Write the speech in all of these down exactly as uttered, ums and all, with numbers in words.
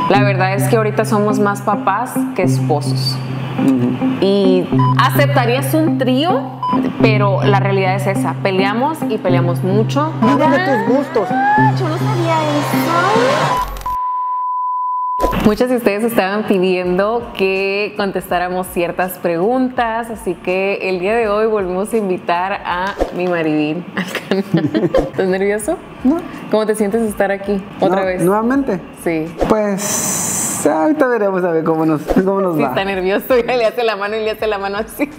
La verdad es que ahorita somos más papás que esposos. Uh-huh. Y aceptarías un trío, pero la realidad es esa. Peleamos y peleamos mucho. Dígame tus gustos. Yo no sabía eso. Muchos de ustedes estaban pidiendo que contestáramos ciertas preguntas, así que el día de hoy volvemos a invitar a mi maridín al canal. ¿Estás nervioso? No. ¿Cómo te sientes de estar aquí otra no, vez? ¿Nuevamente? Sí. Pues ahorita veremos a ver cómo nos, cómo nos sí, va. Está nervioso y le hace la mano y le hace la mano así.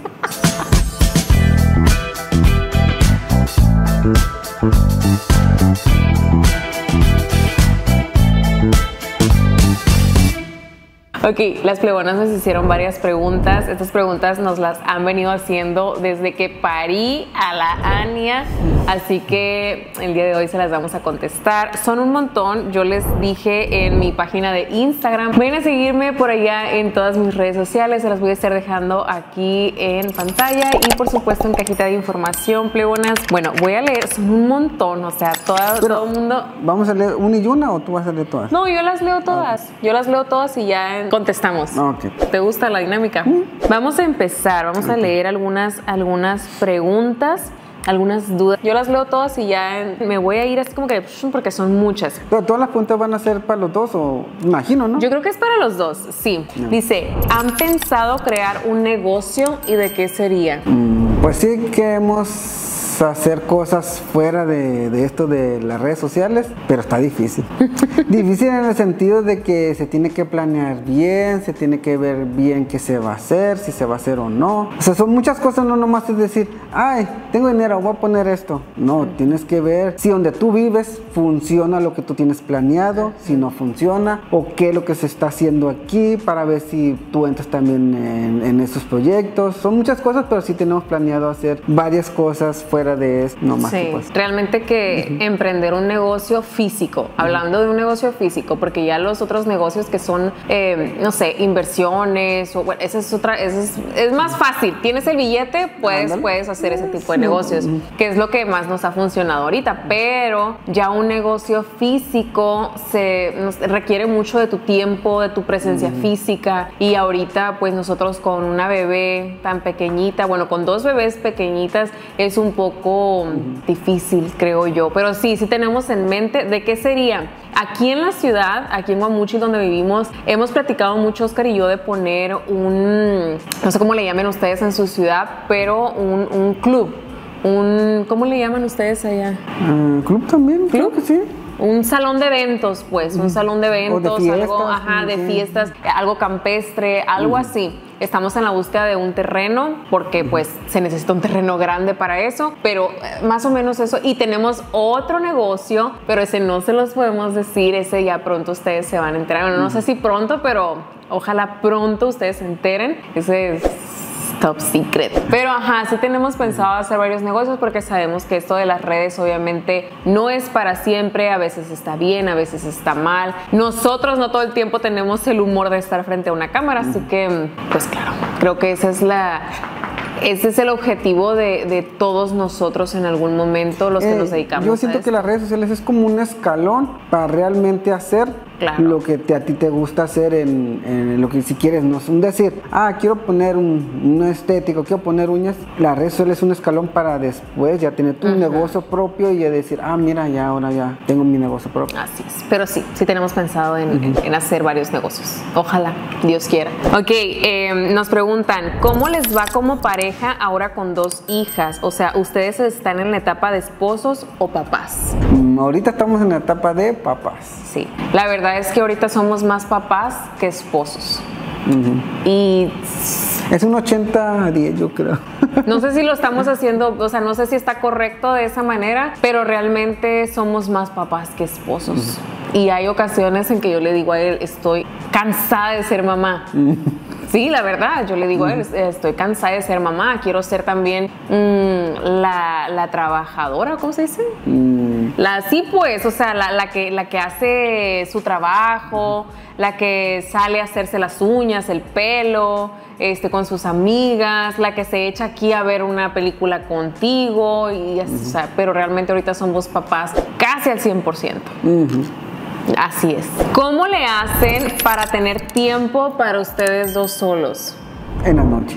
Ok, las plebonas nos hicieron varias preguntas. Estas preguntas nos las han venido haciendo desde que parí a la Ania, así que el día de hoy se las vamos a contestar. Son un montón, yo les dije en mi página de Instagram. Vayan a seguirme por allá en todas mis redes sociales, se las voy a estar dejando aquí en pantalla y por supuesto en cajita de información, plebonas. Bueno, voy a leer, son un montón, o sea, toda, todo el mundo... ¿Vamos a leer una y una o tú vas a leer todas? No, yo las leo todas, okay. yo las leo todas y ya contestamos. Okay. ¿Te gusta la dinámica? Mm. Vamos a empezar, vamos okay. a leer algunas, algunas preguntas, algunas dudas. Yo las leo todas y ya me voy a ir así como que porque son muchas. ¿Pero todas las preguntas van a ser para los dos o imagino, no? Yo creo que es para los dos, sí. No. Dice, ¿han pensado crear un negocio y de qué sería? Mm, pues sí queremos hacer cosas fuera de, de esto de las redes sociales, pero está difícil. Difícil en el sentido de que se tiene que planear bien, se tiene que ver bien qué se va a hacer, si se va a hacer o no. O sea, son muchas cosas, no nomás es decir, ay, tengo dinero, voy a poner esto. No, tienes que ver si donde tú vives funciona lo que tú tienes planeado, si no funciona, o qué es lo que se está haciendo aquí, para ver si tú entras también en, en esos proyectos. Son muchas cosas, pero sí tenemos planeado hacer varias cosas fuera de esto, no más. Sí, pues. Realmente que uh-huh. emprender un negocio físico, uh-huh. hablando de un negocio físico, porque ya los otros negocios que son, eh, no sé, inversiones, o, bueno, esa es otra, esa es, es más fácil. Tienes el billete, pues puedes hacer ese tipo de negocios, uh-huh. que es lo que más nos ha funcionado ahorita, pero ya un negocio físico se nos, requiere mucho de tu tiempo, de tu presencia uh-huh. física, y ahorita pues nosotros con una bebé tan pequeñita, bueno, con dos bebés pequeñitas, es un poco Uh-huh. difícil, creo yo, pero sí, sí tenemos en mente de qué sería. Aquí en la ciudad, aquí en Guamuchil, donde vivimos, hemos platicado mucho, Oscar y yo, de poner un, no sé cómo le llamen ustedes en su ciudad, pero un, un club, un, ¿cómo le llaman ustedes allá? Uh, ¿Club también? ¿Club? Creo que sí. Un salón de eventos, pues, un salón de eventos, de fiestas, algo, ajá, de sí. fiestas, algo campestre, algo uh-huh. así. Estamos en la búsqueda de un terreno porque pues se necesita un terreno grande para eso, pero más o menos eso. Y tenemos otro negocio, pero ese no se los podemos decir, ese ya pronto ustedes se van a enterar. Bueno, no sé si pronto, pero ojalá pronto ustedes se enteren. Ese es top secret. Pero ajá, sí tenemos pensado hacer varios negocios porque sabemos que esto de las redes obviamente no es para siempre, a veces está bien, a veces está mal. Nosotros no todo el tiempo tenemos el humor de estar frente a una cámara, así que pues claro, creo que esa es la... Ese es el objetivo de, de todos nosotros en algún momento, los que eh, nos dedicamos yo siento a que las redes sociales es como un escalón para realmente hacer claro. lo que te, a ti te gusta hacer en, en lo que si quieres, no es un decir, ah, quiero poner un, un estético, quiero poner uñas. Las redes sociales es un escalón para después ya tener tu uh-huh. negocio propio y ya decir, ah, mira, ya ahora ya tengo mi negocio propio. Así es, pero sí, sí tenemos pensado en, uh-huh. en, en hacer varios negocios. Ojalá, Dios quiera. Ok, eh, nos preguntan, ¿cómo les va como pareja ahora con dos hijas? O sea, ¿ustedes están en la etapa de esposos o papás? Mm, ahorita estamos en la etapa de papás. Sí, la verdad es que ahorita somos más papás que esposos. Uh-huh. Y es un ochenta a diez, yo creo. No sé si lo estamos haciendo, o sea, no sé si está correcto de esa manera, pero realmente somos más papás que esposos. Uh-huh. Y hay ocasiones en que yo le digo a él, estoy cansada de ser mamá. Uh-huh. Sí, la verdad, yo le digo a él, estoy cansada de ser mamá, quiero ser también mmm, la, la trabajadora, ¿cómo se dice? Mm. La, sí, pues, o sea, la, la, que, la que hace su trabajo, la que sale a hacerse las uñas, el pelo, este, con sus amigas, la que se echa aquí a ver una película contigo, y, uh-huh. o sea, pero realmente ahorita somos papás casi al cien por ciento. Uh-huh. Así es. ¿Cómo le hacen para tener tiempo para ustedes dos solos? En la noche.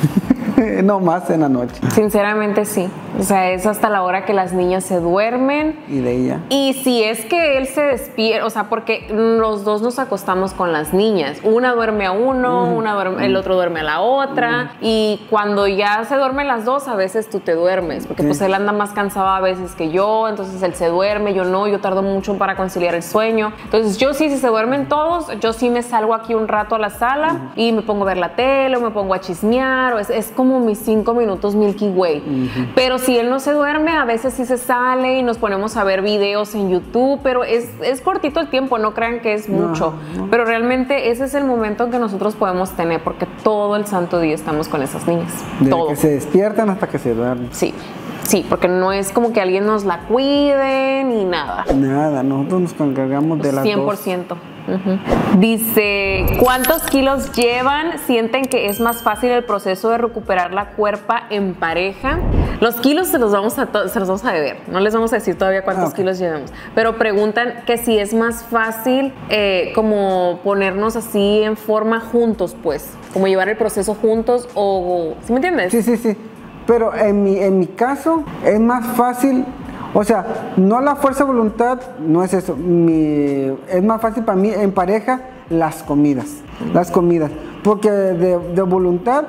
No más en la noche. Sinceramente sí. O sea, es hasta la hora que las niñas se duermen. Y de ella. Y si es que él se despierta, o sea, porque los dos nos acostamos con las niñas. Una duerme a uno, uh-huh. una duerme, el otro duerme a la otra. Uh-huh. Y cuando ya se duermen las dos, a veces tú te duermes. Porque sí. pues él anda más cansado a veces que yo. Entonces él se duerme, yo no. Yo tardo mucho para conciliar el sueño. Entonces yo sí, si se duermen todos, yo sí me salgo aquí un rato a la sala uh-huh. y me pongo a ver la tele o me pongo a chismear. O es, es como mis cinco minutos Milky Way. Uh-huh. Pero si él no se duerme, a veces sí se sale y nos ponemos a ver videos en YouTube, pero es, es cortito el tiempo, no crean que es mucho. No, no. Pero realmente ese es el momento que nosotros podemos tener, porque todo el santo día estamos con esas niñas. Desde todo. que se despiertan hasta que se duermen. Sí. Sí, porque no es como que alguien nos la cuide ni nada. Nada, nosotros nos encargamos de las cien por ciento. Uh-huh. Dice, ¿cuántos kilos llevan? ¿Sienten que es más fácil el proceso de recuperar la cuerpa en pareja? Los kilos se los vamos a, se los vamos a deber. No les vamos a decir todavía cuántos okay. kilos llevamos. Pero preguntan que si es más fácil eh, como ponernos así en forma juntos, pues. Como llevar el proceso juntos o... ¿Sí me entiendes? Sí, sí, sí. Pero en mi, en mi caso es más fácil, o sea, no la fuerza de voluntad, no es eso. Mi, es más fácil para mí en pareja las comidas, las comidas. Porque de, de voluntad,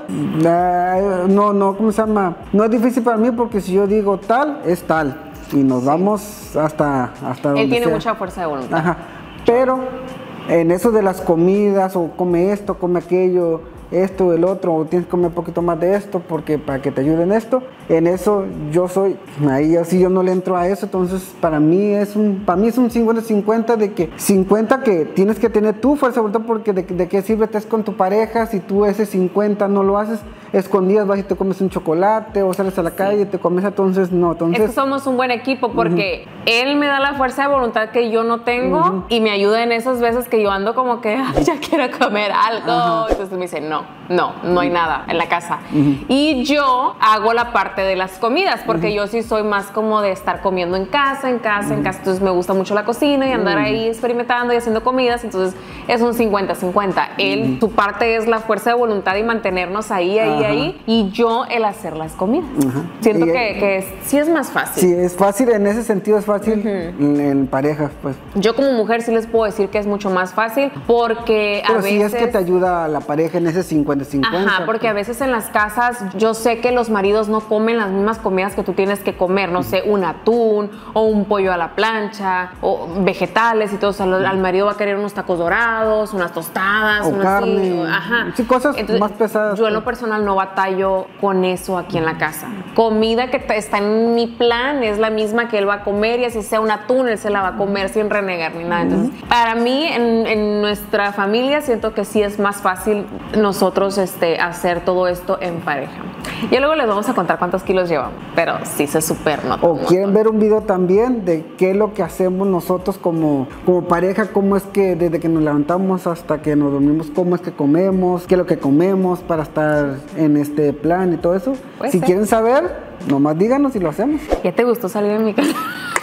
eh, no, no, ¿cómo se llama? No es difícil para mí porque si yo digo tal, es tal. Y nos sí. vamos hasta, hasta donde Él tiene sea. mucha fuerza de voluntad. Ajá. Pero en eso de las comidas, o come esto, come aquello, esto, el otro, o tienes que comer un poquito más de esto porque para que te ayuden esto, en eso yo soy, ahí así yo no le entro a eso, entonces para mí es un, para mí es un cincuenta cincuenta de que cincuenta que tienes que tener tu fuerza de voluntad porque de, de qué sirve estés con tu pareja si tú ese cincuenta no lo haces, escondidas vas y te comes un chocolate o sales a la sí. calle y te comes, entonces no, entonces... Es que somos un buen equipo porque uh-huh. él me da la fuerza de voluntad que yo no tengo uh-huh. y me ayuda en esas veces que yo ando como que, ay, ya quiero comer algo, uh-huh. entonces me dice, no, no, no hay nada en la casa. Uh-huh. Y yo hago la parte de las comidas porque uh-huh. yo sí soy más como de estar comiendo en casa, en casa, uh-huh. en casa, entonces me gusta mucho la cocina y andar uh-huh. ahí experimentando y haciendo comidas, entonces es un cincuenta cincuenta. Él, uh-huh. su parte es la fuerza de voluntad y mantenernos ahí, ahí, uh-huh. ahí, y yo el hacer las comidas. Uh-huh. Siento y, que, que es, sí es más fácil. Sí, es fácil, en ese sentido es fácil uh-huh. en, en pareja, pues. Yo como mujer sí les puedo decir que es mucho más fácil porque Pero a sí veces... es que te ayuda a la pareja en ese cincuenta cincuenta. Ajá, porque a veces en las casas yo sé que los maridos no comen las mismas comidas que tú tienes que comer, no uh-huh. sé, un atún o un pollo a la plancha o vegetales y todo, o sea, al marido va a querer unos tacos dorados, unas tostadas, o unas carne, sí, ajá. sí, cosas Entonces, más pesadas. Yo en lo personal no batallo con eso aquí en la casa. Comida que está en mi plan es la misma que él va a comer y así sea un atún, él se la va a comer sin renegar ni nada. Entonces, uh-huh. para mí, en, en nuestra familia, siento que sí es más fácil nosotros este, hacer todo esto en pareja. Y luego les vamos a contar cuántos kilos llevamos, pero sí se super nota. O quieren ver un video también de qué es lo que hacemos nosotros como, como pareja, cómo es que desde que nos levantamos hasta que nos dormimos, cómo es que comemos, qué es lo que comemos para estar en este plan y todo eso. Si ser. quieren saber, nomás díganos y lo hacemos. ¿Ya te gustó salir en mi casa?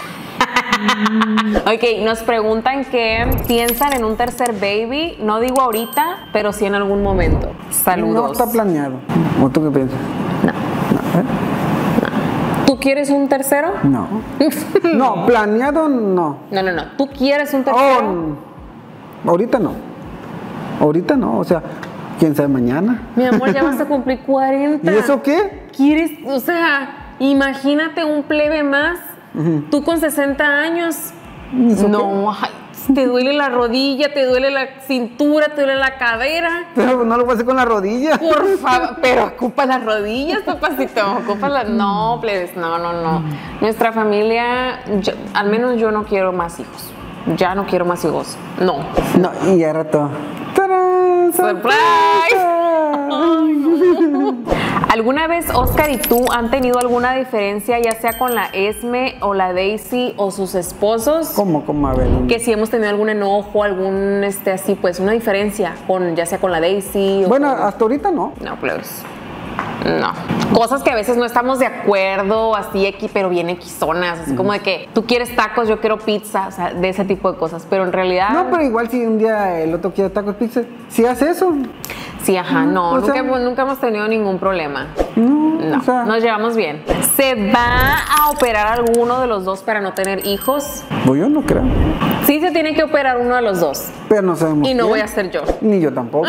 Ok, nos preguntan que piensan en un tercer baby, no digo ahorita, pero sí en algún momento. Saludos. No está planeado. ¿O tú qué piensas? No. No, ¿eh? No. ¿Tú quieres un tercero? No. No, planeado no. No, no, no. ¿Tú quieres un tercero? Oh, ahorita no. Ahorita no, o sea, quién sabe mañana. Mi amor, ya vas a cumplir cuarenta. ¿Y eso qué? ¿Quieres, o sea, imagínate un plebe más? Uh-huh. Tú con sesenta años, no, ay, te duele la rodilla, te duele la cintura, te duele la cadera. Pero no lo voy a hacer con la rodilla. Por favor, pero ocupa las rodillas, papacito, ocupa las... No, plebes, no, no, no. Nuestra familia, yo, al menos yo no quiero más hijos. Ya no quiero más hijos, no. No, y ya rato. ¡Tarán! ¡Surprise! Ay, no. ¿Alguna vez Oscar y tú han tenido alguna diferencia, ya sea con la Esme o la Daisy o sus esposos? ¿Cómo, cómo, a ver? Que si hemos tenido algún enojo, algún, este, así, pues, una diferencia, con, ya sea con la Daisy o Bueno, con... hasta ahorita no. No, pues. no. Cosas que a veces no estamos de acuerdo, así, equi, pero bien equizonas, así mm. como de que tú quieres tacos, yo quiero pizza, o sea, de ese tipo de cosas, pero en realidad... No, pero igual si un día el otro quiere tacos, pizza, si hace eso... Sí, ajá, no, nunca, sea, hemos, nunca hemos tenido ningún problema. No, no o sea, nos llevamos bien. ¿Se va a operar alguno de los dos para no tener hijos? Pues yo no creo. Sí se tiene que operar uno de los dos. Pero no sabemos Y no quién. voy a ser yo. Ni yo tampoco.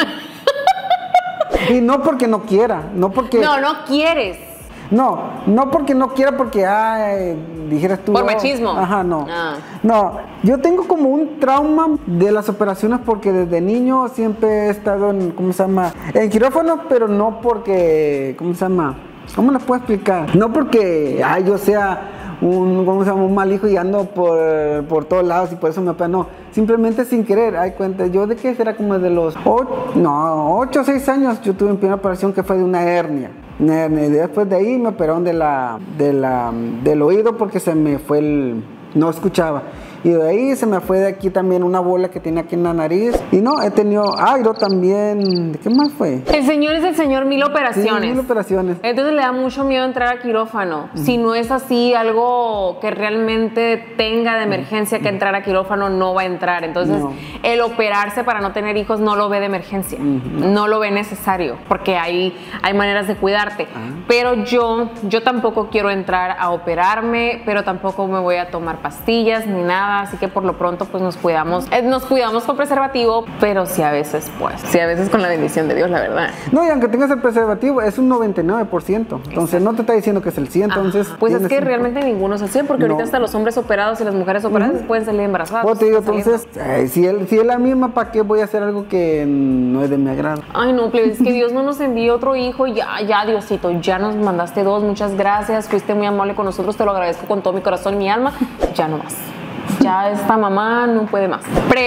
Y no porque no quiera, no porque... No, no quieres. No, no porque no quiera, porque, ay, dijeras tú... Por oh, machismo. Ajá, no. Ah. No, yo tengo como un trauma de las operaciones porque desde niño siempre he estado en, ¿cómo se llama? En quirófano, pero no porque, ¿cómo se llama? ¿Cómo les puedo explicar? No porque, ay, yo sea... Un, ¿cómo se llama? Un mal hijo y ando por, por todos lados y por eso me operan. No, simplemente sin querer. Hay cuenta, yo de que era como de los ocho, no, ocho o seis años yo tuve mi primera operación que fue de una hernia. Una hernia. Y después de ahí me operaron de la, de la, del oído porque se me fue el... no escuchaba. Y de ahí se me fue de aquí también una bola que tenía aquí en la nariz. Y no, he tenido airo también. ¿Qué más fue? El señor es el señor mil operaciones. Sí, mil operaciones. Entonces le da mucho miedo entrar a quirófano. Uh-huh. Si no es así, algo que realmente tenga de emergencia uh-huh. que entrar a quirófano, no va a entrar. Entonces, no. el operarse para no tener hijos no lo ve de emergencia. Uh-huh. No lo ve necesario, porque hay, hay maneras de cuidarte. Uh-huh. Pero yo, yo tampoco quiero entrar a operarme, pero tampoco me voy a tomar pastillas ni nada. Así que por lo pronto pues nos cuidamos, eh, nos cuidamos con preservativo, pero sí a veces pues, sí a veces con la bendición de Dios, la verdad. No, y aunque tengas el preservativo es un noventa y nueve por ciento, entonces Exacto. no te está diciendo que es el cien, entonces... Ajá. Pues es que realmente ninguno es el cien, porque no. ahorita hasta los hombres operados y las mujeres operadas uh-huh. pueden salir embarazadas. Pues te digo, entonces, eh, si, él, si es la misma, ¿para qué voy a hacer algo que no es de mi agrado? Ay no, plebe, es que Dios no nos envió otro hijo, ya, ya Diosito, ya nos mandaste dos, muchas gracias, fuiste muy amable con nosotros, te lo agradezco con todo mi corazón y mi alma, ya no más. Ya esta mamá no puede más.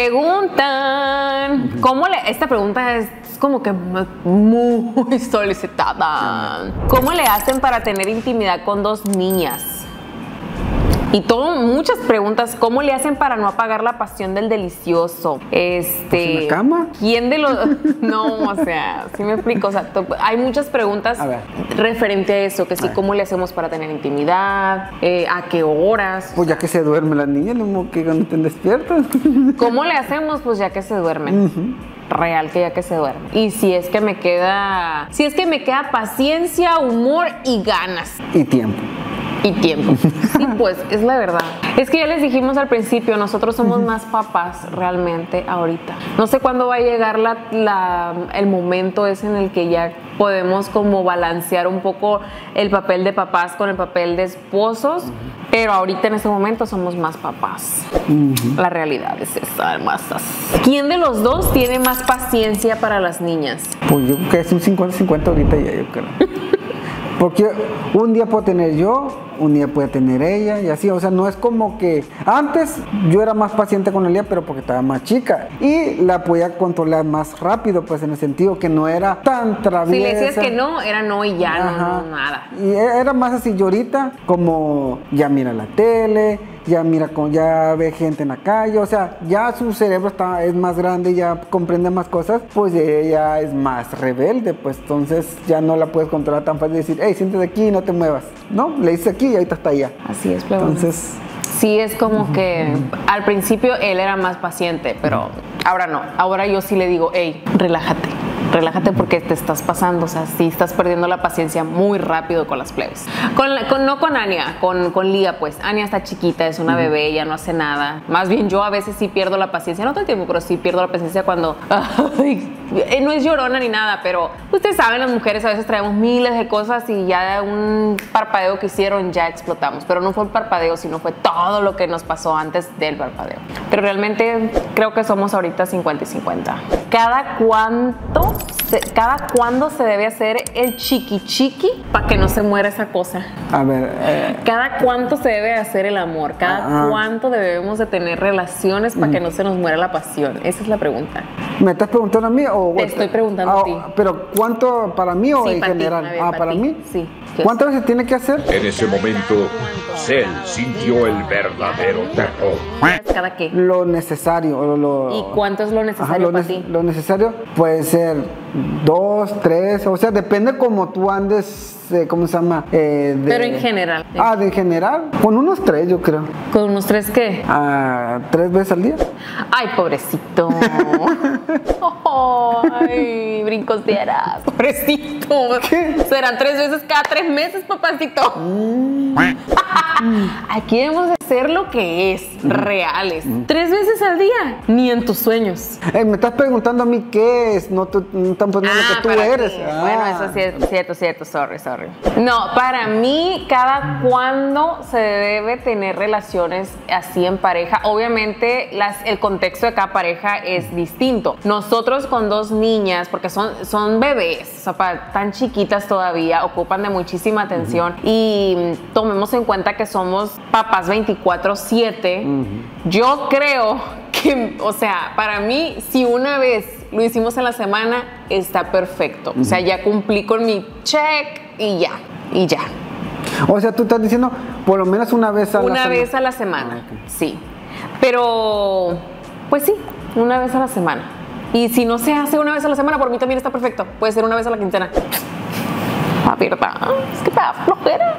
Preguntan, ¿cómo le...? Esta pregunta es como que muy solicitada. ¿Cómo le hacen para tener intimidad con dos niñas? Y todo, muchas preguntas. ¿Cómo le hacen para no apagar la pasión del delicioso? Este, ¿En la cama? ¿Quién de los...? No, o sea, sí me explico. O sea, hay muchas preguntas referente a eso. Que sí, ¿cómo le hacemos para tener intimidad? Eh, ¿A qué horas? Pues ya que se duerme la niña, no que cuando estén despiertas. ¿Cómo le hacemos? Pues ya que se duermen. Uh-huh. Real que ya que se duerme. Y si es que me queda... Si es que me queda paciencia, humor y ganas. Y tiempo. Y tiempo. Sí, pues, es la verdad. Es que ya les dijimos al principio, nosotros somos uh-huh. más papás realmente ahorita. No sé cuándo va a llegar la, la, el momento ese en el que ya podemos como balancear un poco el papel de papás con el papel de esposos, uh-huh. pero ahorita en ese momento somos más papás. Uh-huh. La realidad es esa, más así. ¿Quién de los dos tiene más paciencia para las niñas? Pues yo creo que es un cincuenta cincuenta ahorita ya, yo creo. Porque un día puedo tener yo, un día puede tener ella y así, o sea, no es como que antes yo era más paciente con ella, pero porque estaba más chica y la podía controlar más rápido, pues en el sentido que no era tan traviesa. Si le decías que no, era no y ya, no, no, nada. Y era más así, yo ahorita como ya mira la tele, ya mira, ya ve gente en la calle, o sea, ya su cerebro está, es más grande, ya comprende más cosas, pues ella es más rebelde, pues entonces ya no la puedes controlar tan fácil y decir, hey, siéntate aquí y no te muevas, ¿no? Le dices aquí y ahorita está allá. Así es, plebón. Entonces... Sí, es como que al principio él era más paciente, pero ahora no, ahora yo sí le digo, hey, relájate. Relájate porque te estás pasando, o sea, sí estás perdiendo la paciencia muy rápido con las plebes. Con, con, no con Ania, con, con Lía, pues. Ania está chiquita, es una uh-huh. bebé, ella no hace nada. Más bien yo a veces sí pierdo la paciencia, no todo el tiempo, pero sí pierdo la paciencia cuando... Ay, no es llorona ni nada, pero ustedes saben, las mujeres a veces traemos miles de cosas y ya un parpadeo que hicieron ya explotamos. Pero no fue el parpadeo, sino fue todo lo que nos pasó antes del parpadeo. Pero realmente creo que somos ahorita cincuenta y cincuenta. ¿Cada cuánto... Se, ¿Cada cuándo se debe hacer el chiqui chiqui para que no se muera esa cosa? A ver... Eh, ¿Cada cuánto se debe hacer el amor? ¿Cada uh, cuánto debemos de tener relaciones para uh, que no se nos muera la pasión? Esa es la pregunta. ¿Me estás preguntando a mí o...? Te estoy preguntando a, a ti. ¿Pero cuánto para mí o sí, en para general? Ti. Ver, ah, para, ¿para ti. mí? Sí. ¿Cuántas veces tiene que hacer? En ese momento, Cell sintió el verdadero terror. ¿Cada qué? Lo necesario. Lo, lo, ¿Y cuánto es lo necesario ajá, lo para ne- ti? Lo necesario puede ser dos, tres, o sea, depende como tú andes, eh, ¿cómo se llama? Eh, de, Pero en general. Ah, de en general, con unos tres yo creo. ¿Con unos tres qué? Ah, tres veces al día. Ay, pobrecito. Ay, brincos dieras. Pobrecito. ¿Qué? Serán tres veces cada tres meses, papacito. Mm. Aquí debemos de ser lo que es, reales. Tres veces al día, ni en tus sueños. Eh, me estás preguntando a mí qué es, no, tú, no están poniendo lo que tú para eres. ti. Ah. Bueno, eso es cierto, cierto, cierto, sorry, sorry. No, para mí, cada cuándo se debe tener relaciones así en pareja. Obviamente, las, el contexto de cada pareja es distinto. Nosotros con dos niñas, porque son, son bebés, o sea, para, tan chiquitas todavía, ocupan de muchísima atención. Uh-huh. Y tomemos en cuenta que somos papás veinticuatro siete. Uh-huh. Yo creo que, o sea, para mí, si una vez lo hicimos en la semana, está perfecto. Uh-huh. O sea, ya cumplí con mi check y ya, y ya. O sea, tú estás diciendo por lo menos una vez a una la semana. Una vez a la semana, ah, okay. Sí. Pero, pues sí, una vez a la semana. Y si no se hace una vez a la semana, por mí también está perfecto. Puede ser una vez a la quincena. La verdad, es que te da flojera.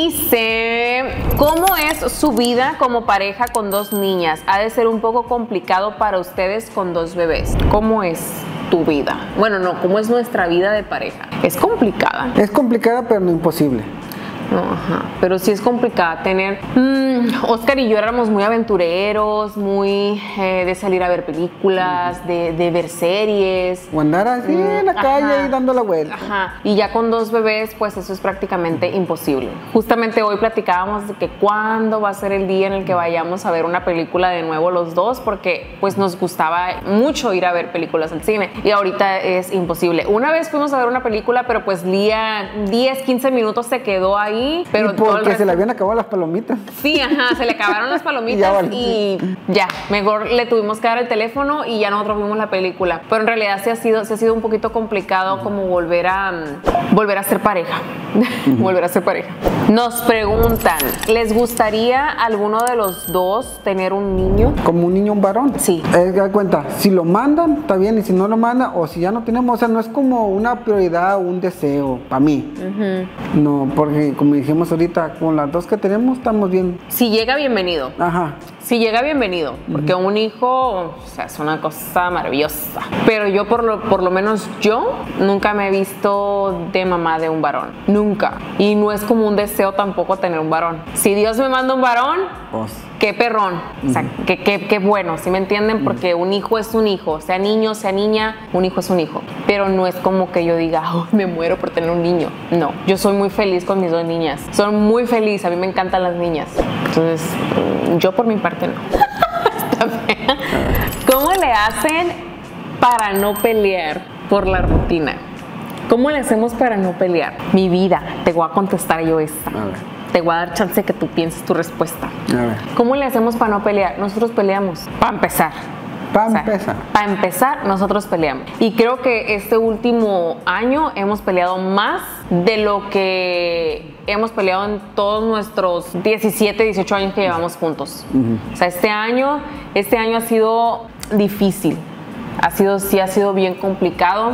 Dice, ¿cómo es su vida como pareja con dos niñas? Ha de ser un poco complicado para ustedes con dos bebés. ¿Cómo es tu vida? Bueno, no, ¿cómo es nuestra vida de pareja? Es complicada. Es complicada, pero no imposible. No, ajá. Pero sí es complicada tener... Mmm, Oscar y yo éramos muy aventureros, muy eh, de salir a ver películas, de, de ver series. O andar así mm, en la calle ajá. y dando la vuelta. Ajá. Y ya con dos bebés, pues eso es prácticamente imposible. Justamente hoy platicábamos de que cuándo va a ser el día en el que vayamos a ver una película de nuevo los dos, porque pues nos gustaba mucho ir a ver películas al cine. Y ahorita es imposible. Una vez fuimos a ver una película, pero pues Lía diez, quince minutos se quedó ahí. Pero y porque resto... se le habían acabado las palomitas. Sí, ajá, se le acabaron las palomitas y, y ya, mejor le tuvimos que dar el teléfono y ya nosotros vimos la película. Pero en realidad sí ha sido, sí ha sido un poquito complicado uh-huh. como volver a um, volver a ser pareja. Uh-huh. volver a ser pareja. Nos preguntan, ¿les gustaría alguno de los dos tener un niño? ¿Como un niño, un varón? Sí. Eh, da cuenta, si lo mandan, está bien, y si no lo mandan, o si ya no tenemos, o sea, no es como una prioridad o un deseo para mí. Uh-huh. No, porque como dijimos ahorita, con las dos que tenemos estamos bien. Si llega, bienvenido. Ajá. Si llega, bienvenido, porque uh-huh. un hijo, o sea, es una cosa maravillosa. Pero yo, por lo, por lo menos yo, nunca me he visto de mamá de un varón. Nunca. Y no es como un deseo tampoco tener un varón. Si Dios me manda un varón, pues. Qué perrón. Uh-huh. O sea, qué, qué, qué bueno, ¿sí me entienden? Porque un hijo es un hijo. Sea niño, sea niña, un hijo es un hijo. Pero no es como que yo diga, oh, me muero por tener un niño. No, yo soy muy feliz con mis dos niñas. Soy muy feliz, a mí me encantan las niñas. Entonces, yo por mi parte no. Está fea. ¿Cómo le hacen para no pelear por la rutina? ¿Cómo le hacemos para no pelear? Mi vida, te voy a contestar yo esta. A ver. Te voy a dar chance que tú pienses tu respuesta. A ver. ¿Cómo le hacemos para no pelear? Nosotros peleamos. Para empezar. Para o sea, empezar. Para empezar, nosotros peleamos. Y creo que este último año hemos peleado más de lo que hemos peleado en todos nuestros diecisiete, dieciocho años que llevamos juntos. Uh-huh. O sea, este año, este año ha sido difícil. Ha sido, sí ha sido bien complicado.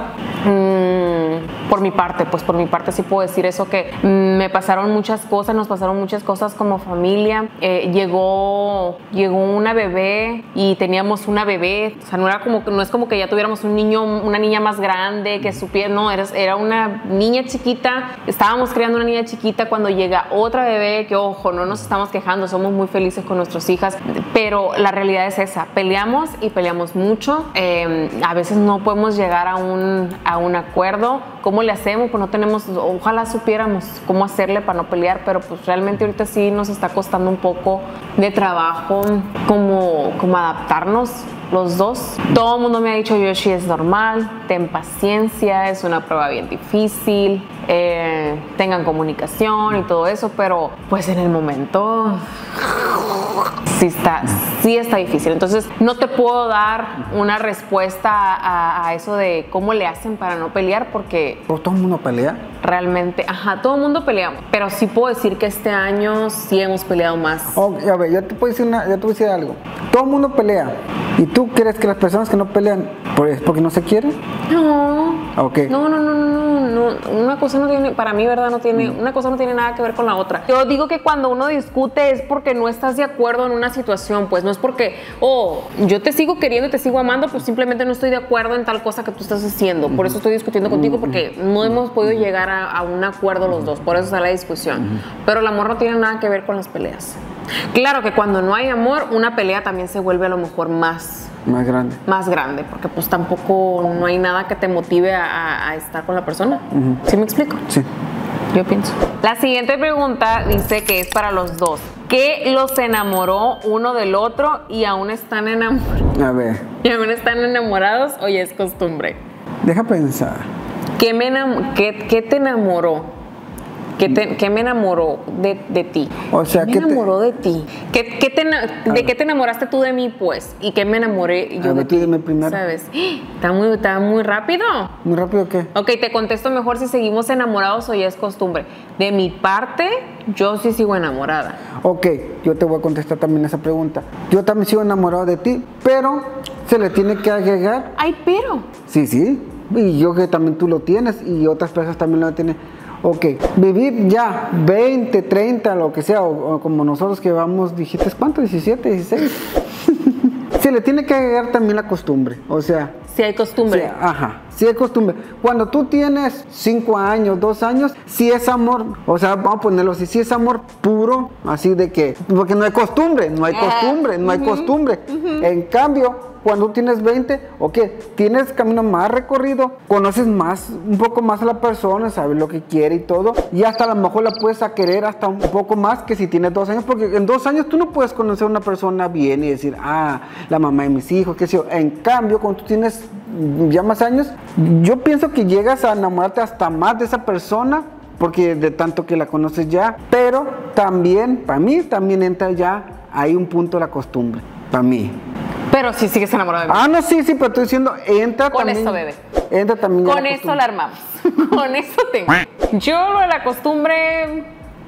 Mm, por mi parte, pues por mi parte sí puedo decir eso, que mm, me pasaron muchas cosas, nos pasaron muchas cosas como familia. Eh, llegó, llegó una bebé y teníamos una bebé. O sea, no era como, no es como que ya tuviéramos un niño, una niña más grande que supiera, no, era, era una niña chiquita. Estábamos creando una niña chiquita cuando llega otra bebé, que ojo, no nos estamos quejando, somos muy felices con nuestras hijas, pero la realidad es esa, peleamos y peleamos mucho. Eh, a veces no podemos llegar a un, a un acuerdo. ¿Cómo le hacemos? Pues no tenemos, ojalá supiéramos cómo hacerle para no pelear, pero pues realmente ahorita sí nos está costando un poco de trabajo como, como adaptarnos los dos. Todo el mundo me ha dicho, Yoshi, es normal, ten paciencia, es una prueba bien difícil, eh, tengan comunicación y todo eso, pero pues en el momento sí está, sí está difícil. Entonces no te puedo dar una respuesta a, a eso de cómo le hacen para no pelear, porque ¿pero todo el mundo pelea? Realmente, ajá, todo el mundo peleamos, pero sí puedo decir que este año sí hemos peleado más. Oh, a ver, ya te puedo decir, una, ya te voy a decir algo. Todo el mundo pelea, ¿Y tú crees que las personas que no pelean es porque no se quieren? No. Ok. No, no, no, no, no. Una cosa no tiene, para mí, ¿verdad? No tiene, una cosa no tiene nada que ver con la otra. Yo digo que cuando uno discute es porque no estás de acuerdo en una situación, pues no es porque, oh, yo te sigo queriendo y te sigo amando, pues simplemente no estoy de acuerdo en tal cosa que tú estás haciendo. Por eso estoy discutiendo contigo, porque no hemos podido llegar a, a un acuerdo los dos. Por eso está la discusión. Pero el amor no tiene nada que ver con las peleas. Claro que cuando no hay amor, una pelea también se vuelve a lo mejor más... Más grande. Más grande, porque pues tampoco no hay nada que te motive a, a, a estar con la persona. Uh-huh. ¿Sí me explico? Sí. Yo pienso. La siguiente pregunta dice que es para los dos. ¿Qué los enamoró uno del otro y aún están enamorados? A ver. ¿Y aún están enamorados o ya es costumbre? Deja pensar. ¿Qué, me enam- qué, qué te enamoró? ¿Qué, te, ¿Qué me enamoró de, de ti? O sea, ¿Qué ¿qué me enamoró te... de ti? ¿Qué, qué te, ¿De qué te enamoraste tú de mí, pues? ¿Y qué me enamoré yo a de ver, ti? Dime primero. ¿Sabes? ¿Está muy, ¿Está muy rápido? ¿Muy rápido qué? Ok, te contesto mejor si seguimos enamorados o ya es costumbre. De mi parte, yo sí sigo enamorada. Ok, yo te voy a contestar también esa pregunta. Yo también sigo enamorado de ti, pero se le tiene que agregar... Ay, pero... Sí, sí. Y yo que también tú lo tienes y otras personas también lo tienen. Ok, vivir ya veinte, treinta, lo que sea, o, o como nosotros que vamos, dijiste, ¿cuánto? diecisiete, dieciséis. Se le tiene que agregar también la costumbre, o sea... Si hay costumbre. Sí, ajá, si hay costumbre. Cuando tú tienes cinco años, dos años, si es amor, o sea, vamos a ponerlo así, si es amor puro, así de que... Porque no hay costumbre, no hay costumbre, no hay costumbre. En cambio... Cuando tú tienes veinte, ok, tienes camino más recorrido, conoces más, un poco más a la persona, sabes lo que quiere y todo, y hasta a lo mejor la puedes a querer hasta un poco más que si tienes dos años, porque en dos años tú no puedes conocer a una persona bien y decir, ah, la mamá de mis hijos, qué sé yo. En cambio, cuando tú tienes ya más años, yo pienso que llegas a enamorarte hasta más de esa persona, porque de tanto que la conoces ya, pero también, para mí, también entra ya, hay un punto de la costumbre, para mí. Pero sí sigues enamorado de mí. Ah, no, sí, sí, pero estoy diciendo, entra Con también. esto, bebé. Entra también. Con esto la armamos. Con esto tengo. Yo lo de la costumbre,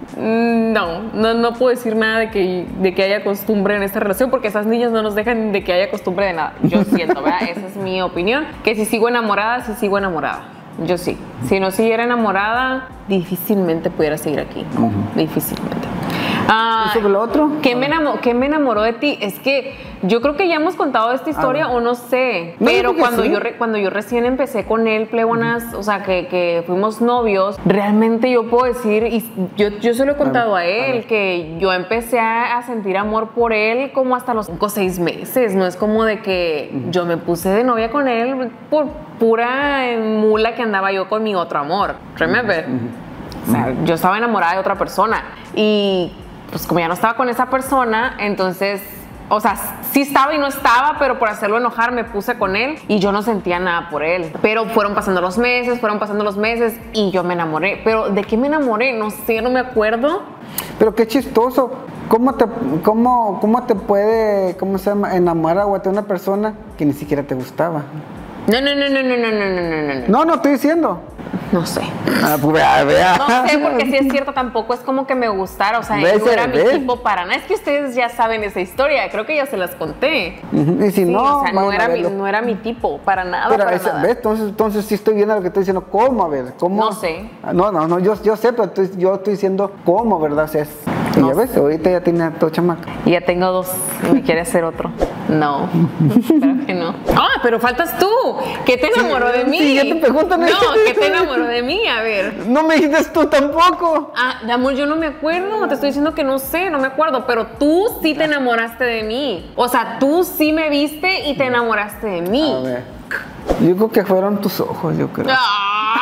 no, no, no puedo decir nada de que, de que haya costumbre en esta relación, porque esas niñas no nos dejan de que haya costumbre de nada. Yo siento, ¿verdad? Esa es mi opinión. Que si sigo enamorada, si sigo enamorada. Yo sí. Si no siguiera enamorada, difícilmente pudiera seguir aquí. Uh-huh. Difícilmente. Ah, ¿Y sobre lo otro? ¿Qué me, enamoró, ¿Qué me enamoró de ti? Es que yo creo que ya hemos contado esta historia o no sé, no, pero cuando, sí. yo re, cuando yo recién empecé con él, plebonas, uh-huh. o sea, que, que fuimos novios, realmente yo puedo decir, y yo, yo se lo he contado a, ver, a él, a que yo empecé a, a sentir amor por él como hasta los cinco o seis meses, no es como de que uh-huh. yo me puse de novia con él por pura mula que andaba yo con mi otro amor, remember? Uh-huh. O sea, yo estaba enamorada de otra persona y pues como ya no estaba con esa persona, entonces, o sea, sí estaba y no estaba, pero por hacerlo enojar me puse con él y yo no sentía nada por él. Pero fueron pasando los meses, fueron pasando los meses y yo me enamoré. Pero ¿de qué me enamoré? No sé, no me acuerdo. Pero qué chistoso. ¿Cómo te, cómo, cómo te puede, cómo se llama, enamorar o a una persona que ni siquiera te gustaba? No, no, no, no, no, no, no, no, no, no. No, no estoy diciendo. No sé. Ah, pues vea, vea. No sé, porque si es cierto, tampoco es como que me gustara. O sea, ¿Ves, no era ves? mi tipo para nada. Es que ustedes ya saben esa historia. Creo que ya se las conté. Uh-huh. Y si sí, no, o sea, no era, mi, no era mi tipo, para nada. Pero para ese, nada. ¿ves? Entonces, entonces sí estoy viendo lo que estoy diciendo. ¿Cómo? A ver, ¿cómo? No sé. No, no, no, yo, yo sé, pero estoy, yo estoy diciendo cómo, ¿verdad? O sea, es, y No ya ves, ahorita ya tiene dos chamacos. Y ya tengo dos y me quiere hacer otro. No, espero que no. Ah, pero faltas tú. ¿Qué te enamoró Sí, de mí? sí, ya te preguntan No, eso. ¿qué te enamoró de mí? A ver. No me dijiste tú tampoco. Ah, de amor, yo no me acuerdo. Te estoy diciendo que no sé, no me acuerdo. Pero tú sí te enamoraste de mí. O sea, tú sí me viste y te enamoraste de mí. A ver. Yo creo que fueron tus ojos, yo creo. Ah.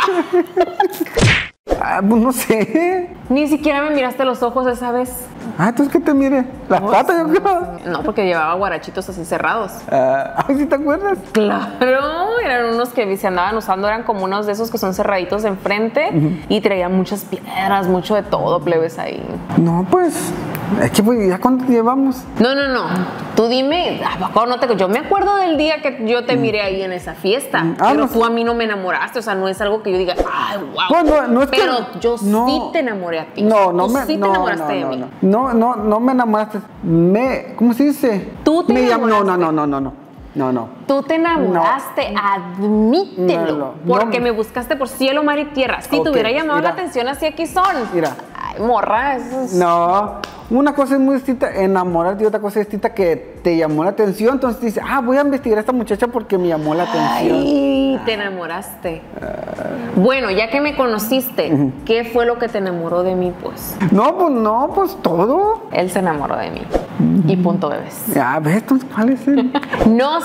Ah, pues no sé. Ni siquiera me miraste los ojos esa vez. Ah, entonces que te mire. Las No, patas, yo creo. No, porque llevaba guarachitos así cerrados. Ah, ay, ¿sí te acuerdas? Claro, eran unos que se andaban usando, eran como unos de esos que son cerraditos de enfrente uh-huh. y traían muchas piedras, mucho de todo, plebes ahí. No, pues, es que pues, ¿ya cuánto llevamos? No, no, no, tú dime, no te, yo me acuerdo del día que yo te miré ahí en esa fiesta, ah, pero no, tú a mí no me enamoraste, o sea, no es algo que yo diga, ay, wow, pues no, no es pero que, yo no, sí te enamoré a ti. No, no tú me, sí no, te enamoraste no, de no, mí. No, no, no, no me enamoraste, me, ¿cómo se dice? Tú te me enamoraste. No, no, no, no, no, no. No, no. Tú te enamoraste, no. Admítelo. No, no, porque no. me buscaste por cielo, mar y tierra. Si okay, te hubiera llamado mira. la atención, así aquí son. Mira. Ay, morra, eso es... No, una cosa es muy distinta, enamorarte, y otra cosa es distinta que te llamó la atención. Entonces dices, ah, voy a investigar a esta muchacha porque me llamó la atención. Ay, te enamoraste. Uh, bueno, ya que me conociste, uh-huh. ¿qué fue lo que te enamoró de mí, pues? No, pues no, pues todo. Él se enamoró de mí. Uh-huh. Y punto, bebés. Ya, ¿ves? Entonces, ¿cuál es el? Nos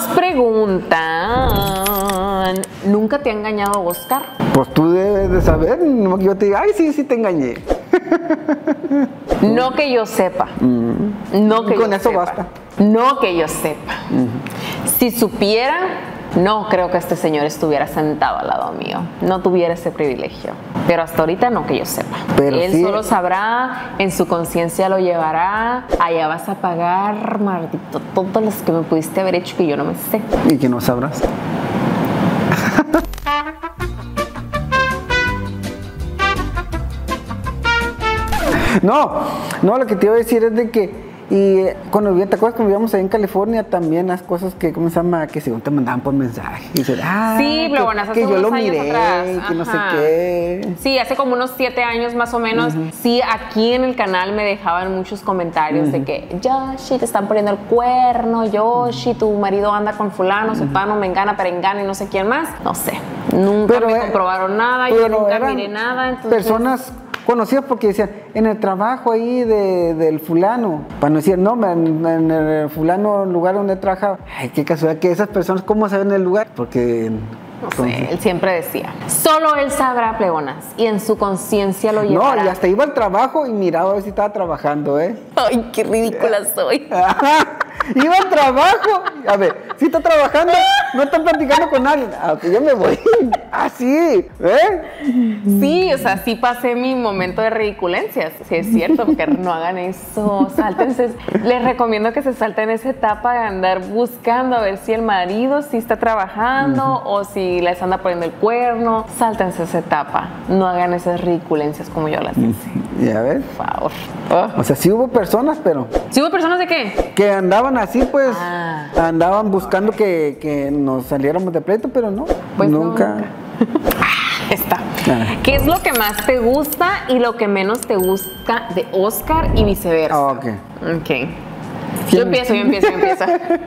preguntan, ¿nunca te ha engañado Oscar? Pues tú debes de saber, no que yo te diga, ay, sí, sí te engañé. No que yo sepa. Mm. No que y con yo eso sepa. basta. No que yo sepa. Mm. Si supiera, no creo que este señor estuviera sentado al lado mío. No tuviera ese privilegio. Pero hasta ahorita no que yo sepa. Pero Él sí. solo sabrá, en su conciencia lo llevará. Allá vas a pagar, maldito, todos los que me pudiste haber hecho que yo no me sé. Y que no sabrás. No, no, lo que te iba a decir es de que, y cuando ¿te acuerdas cuando vivíamos ahí en California? También las cosas que, ¿cómo se llama? Que según te mandaban por mensaje. Y dices, ah, sí, pero bueno, hace que yo lo años miré, atrás. que no sé qué. Sí, hace como unos siete años más o menos. Uh-huh. Sí, aquí en el canal me dejaban muchos comentarios uh-huh. de que, Yoshi, te están poniendo el cuerno, Yoshi, tu marido anda con fulano, uh-huh. sutano, mengana, perengana y no sé quién más. No sé, nunca pero, me comprobaron nada, yo nunca miré nada. Entonces, personas conocidas porque decían, en el trabajo ahí de, del fulano, para no decir, no, en, en el fulano lugar donde trabajaba, ay, qué casualidad que esas personas, ¿cómo saben el lugar? Porque... No sé, él siempre decía, solo él sabrá, pleonas, y en su conciencia lo llevará. No, y hasta iba al trabajo y miraba a ver si estaba trabajando, ¿eh? Ay, qué ridícula soy. Iba al trabajo, a ver, si está trabajando, no está platicando con alguien, ah, pues yo me voy, así, ¿eh? Sí, o sea, sí pasé mi momento de ridiculencias, sí es cierto, porque no hagan eso, sáltense, les recomiendo que se salten esa etapa de andar buscando a ver si el marido sí está trabajando uh-huh. o si les anda poniendo el cuerno, sáltense esa etapa, no hagan esas ridiculencias como yo las hice. ¿Ya ves? Por favor. Oh. O sea, sí hubo personas, pero... ¿Sí hubo personas de qué? Que andaban así, pues, ah. andaban buscando que, que nos saliéramos de pleito, pero no, pues nunca. No, nunca. Está. Ah. ¿Qué es lo que más te gusta y lo que menos te gusta de Oscar y viceversa? Oh, ok. Ok. Yo empiezo, yo empiezo, yo empiezo.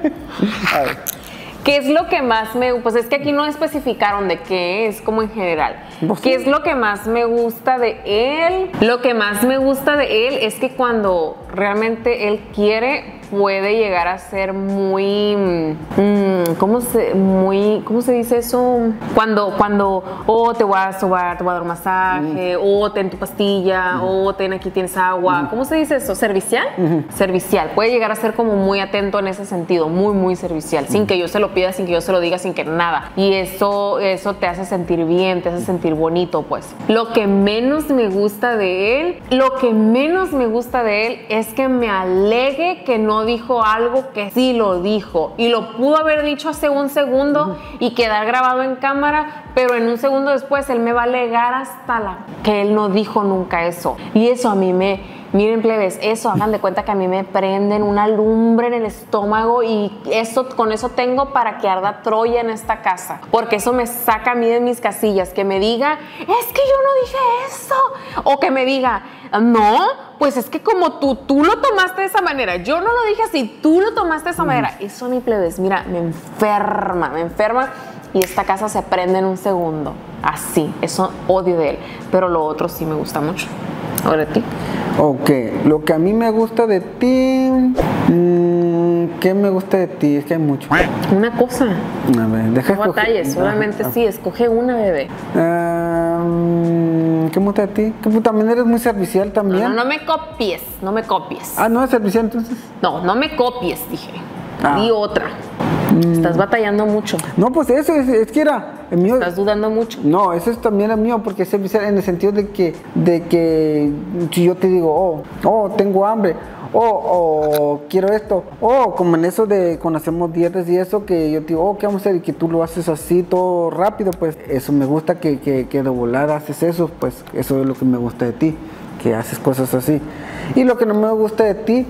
A ver. ¿Qué es lo que más me... Pues es que aquí no especificaron de qué es, como en general. ¿Vos ¿Qué sí? es lo que más me gusta de él? Lo que más me gusta de él es que cuando realmente él quiere, puede llegar a ser muy... Mmm, ¿cómo, se, muy ¿Cómo se dice eso? Cuando, cuando oh, te voy a sobar, te voy a dar un masaje, mm. o ten tu pastilla, mm. o ten aquí tienes agua. Mm. ¿Cómo se dice eso? ¿Servicial? Mm-hmm. Servicial. Puede llegar a ser como muy atento en ese sentido, muy, muy servicial, mm. sin que yo se lo pida, sin que yo se lo diga, sin que nada. Y eso, eso te hace sentir bien, te hace sentir bonito, pues. Lo que menos me gusta de él, lo que menos me gusta de él es que me alegue que no dijo algo que sí lo dijo. Y lo pudo haber dicho hace un segundo uh-huh. y quedar grabado en cámara, pero en un segundo después él me va a alegar hasta la que él no dijo nunca eso. Y eso a mí me... Miren, plebes, eso, hagan de cuenta que a mí me prenden una lumbre en el estómago y eso, con eso tengo para que arda Troya en esta casa. Porque eso me saca a mí de mis casillas. Que me diga, es que yo no dije eso. O que me diga, no, pues es que como tú, tú lo tomaste de esa manera. Yo no lo dije así, tú lo tomaste de esa mm. manera. Eso a mí, plebes, mira, me enferma, me enferma. Y esta casa se prende en un segundo. Así, eso odio de él. Pero lo otro sí me gusta mucho. ¿Ahora de ti? Ok, lo que a mí me gusta de ti, mmm, ¿qué me gusta de ti? Es que hay mucho. Una cosa. A ver, deja no batalles, solamente ah, sí, escoge una, bebé. Um, ¿Qué me gusta de ti? Que también eres muy servicial también. No, no, no me copies, no me copies. Ah, ¿no es servicial entonces? No, no me copies, dije. Ah. Di otra. Estás batallando mucho. No, pues eso, es, es que era el mío. Estás dudando mucho. No, eso es también el mío, porque es servicial en el sentido de que, de que si yo te digo, oh, oh, tengo hambre, oh, oh, quiero esto, oh, como en eso de cuando hacemos dietas y eso, que yo te digo, oh, ¿qué vamos a hacer? Y que tú lo haces así todo rápido, pues eso me gusta que, que, que de volada haces eso, pues eso es lo que me gusta de ti. que haces cosas así. Y lo que no me gusta de ti,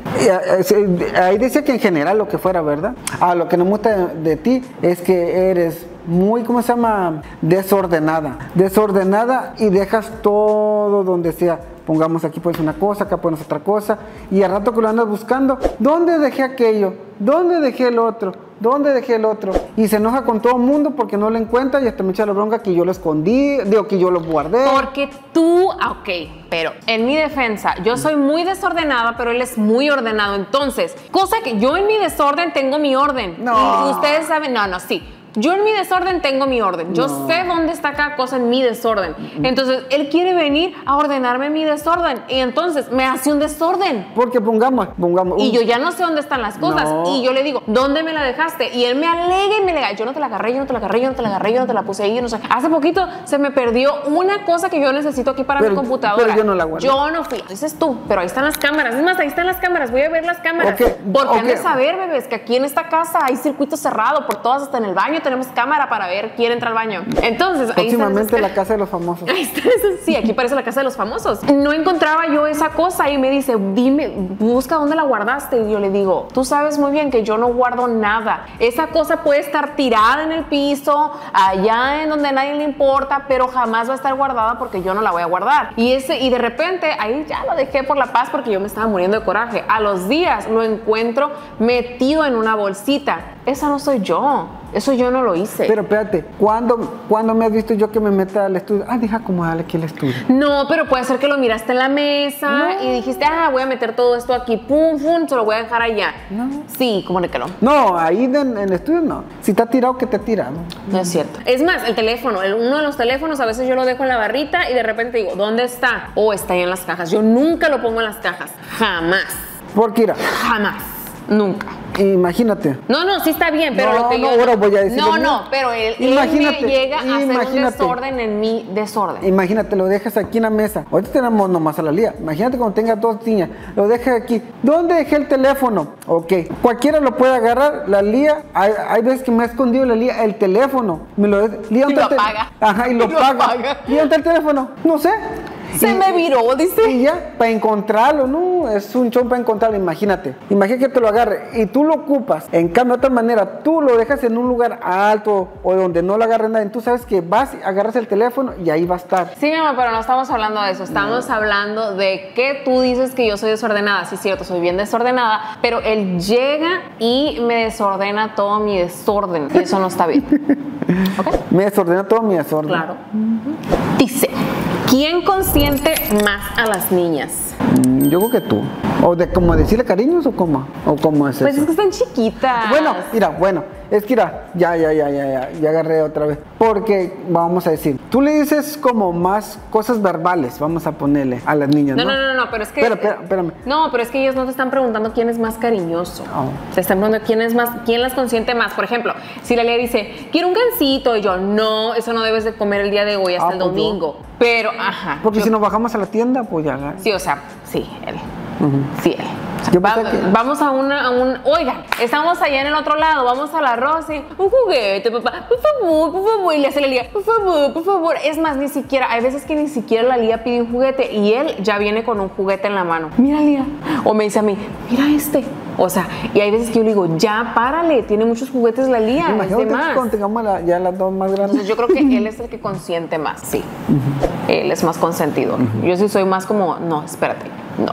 ahí decía que en general lo que fuera, ¿verdad? Ah, lo que no me gusta de, de ti es que eres muy, ¿cómo se llama? Desordenada. Desordenada y dejas todo donde sea. Pongamos aquí pones una cosa, acá pones otra cosa. Y al rato que lo andas buscando, ¿dónde dejé aquello? ¿Dónde dejé el otro? ¿Dónde dejé el otro? Y se enoja con todo el mundo porque no lo encuentra y hasta me echa la bronca que yo lo escondí, digo que yo lo guardé. Porque tú, ok, pero en mi defensa, yo soy muy desordenada, pero él es muy ordenado. Entonces, cosa que yo en mi desorden tengo mi orden. No. Y ustedes saben, no, no, sí. Yo en mi desorden tengo mi orden. Yo No. sé dónde está cada cosa en mi desorden. Entonces, él quiere venir a ordenarme mi desorden. Y entonces, me hace un desorden. Porque pongamos, pongamos. Y yo ya no sé dónde están las cosas. No. Y yo le digo, ¿dónde me la dejaste? Y él me alega y me alega. Yo no te la agarré, yo no te la agarré, yo no te la agarré, yo no te la puse ahí, yo no sé. Hace poquito se me perdió una cosa que yo necesito aquí para Pero- mi computadora. pero yo no la guardé. Yo no fui. Lo dices tú, pero ahí están las cámaras. Es más, ahí están las cámaras. Voy a ver las cámaras. Ok, Porque ok. han de saber, bebés, que aquí en esta casa hay circuito cerrado. Por todas, hasta en el baño tenemos cámara para ver quién entra al baño. Entonces, ahí están Próximamente esas- la casa de los famosos. Ahí está, eso- sí, aquí parece la casa de los famosos. No encontraba yo esa cosa y me dice, dime, busca dónde la guardaste. Y yo le digo, tú sabes muy bien que yo no guardo nada. Esa cosa puede estar tirada en el piso, allá en donde a nadie le importa, pero jamás va a estar guardada porque yo no la voy a guardar. Y, ese, y de repente ahí ya lo dejé por la paz porque yo me estaba muriendo de coraje. A los días lo encuentro metido en una bolsita. Esa no soy yo. Eso yo no lo hice. Pero espérate, ¿cuándo, ¿cuándo me has visto yo que me meta al estudio? Ah, deja acomodarle aquí el estudio. No, pero puede ser que lo miraste en la mesa No. y dijiste, ah, voy a meter todo esto aquí, pum, pum, se lo voy a dejar allá. No. Sí, como que no. No, ahí en, en el estudio no. Si está tirado, que te tira, ¿no? No es cierto. Es más, el teléfono, el- uno de los teléfonos, a veces yo lo dejo en la barrita y de repente digo, ¿dónde está? O está ahí en las cajas. Yo nunca lo pongo en las cajas. Jamás. Porque mira, Jamás. Nunca. imagínate. No, no, sí está bien, pero No, lo que no, yo... ahora voy a decir No, lo mío. no, pero él, él Imagínate, me llega a hacer un imagínate. desorden en mi desorden. Imagínate, lo dejas aquí en la mesa. Ahorita tenemos nomás a la Lía. Imagínate cuando tenga dos niñas. Lo dejas aquí. ¿Dónde dejé el teléfono? Ok. Cualquiera lo puede agarrar. La Lía, hay, hay veces que me ha escondido la Lía el teléfono. Me lo Lía, Y ¿dónde lo está el te- apaga. Ajá, y lo, Y lo paga. apaga. ¿Y dónde está el teléfono? No sé. Se Y- me viró, dice. Y ya, para encontrarlo, no, es un chon para encontrarlo, imagínate. Imagínate que te lo agarre y tú lo ocupas. En cambio, de otra manera, tú lo dejas en un lugar alto o donde no lo agarre nadie. Tú sabes que vas, agarras el teléfono y ahí va a estar. Sí, mi amor, pero no estamos hablando de eso. Estamos hablando de que tú dices que yo soy desordenada. Sí, es cierto, soy bien desordenada, pero él llega y me desordena todo mi desorden. Y eso no está bien. ¿Ok? Me desordena todo mi desorden. Claro. Dice, ¿quién consiente más a las niñas? Mm, Yo creo que tú. O de como decirle cariños o cómo. O cómo es Pues eso. es que están chiquitas. Bueno, mira, bueno, es que mira, ya, ya, ya, ya, ya, ya agarré otra vez. Porque, vamos a decir, tú le dices como más cosas verbales, vamos a ponerle a las niñas, No, ¿no? no, no, no, pero es que... Espera, espera, espérame. No, pero es que ellos no te están preguntando quién es más cariñoso. Oh. Te están preguntando quién es más, quién las consiente más. Por ejemplo, si la Lea dice, quiero un gansito, y yo, no, eso no debes de comer el día de hoy hasta Ah, el pues yo. domingo. Pero, ajá. Porque yo- si nos bajamos a la tienda, pues ya. Sí, o sea, sí, él. Ujú. Sí, él. O sea, Yo va- pensé que- Vamos a, una, a un... Oigan, estamos allá en el otro lado, vamos al arroz y... Un juguete, papá. Por favor, por favor. Y le hace la Lía, por favor, por favor. Es más, ni siquiera... Hay veces que ni siquiera la Lía pide un juguete y él ya viene con un juguete en la mano. Mira, Lía. O me dice a mí, mira este. O sea, y hay veces que yo le digo, ya, párale. Tiene muchos juguetes la Lía. Es de Imagínate más. cuando tengamos la- ya las dos más grandes. Entonces yo creo que él es el que consiente más, sí. Él es más consentido. Yo sí soy más como, no, espérate, no.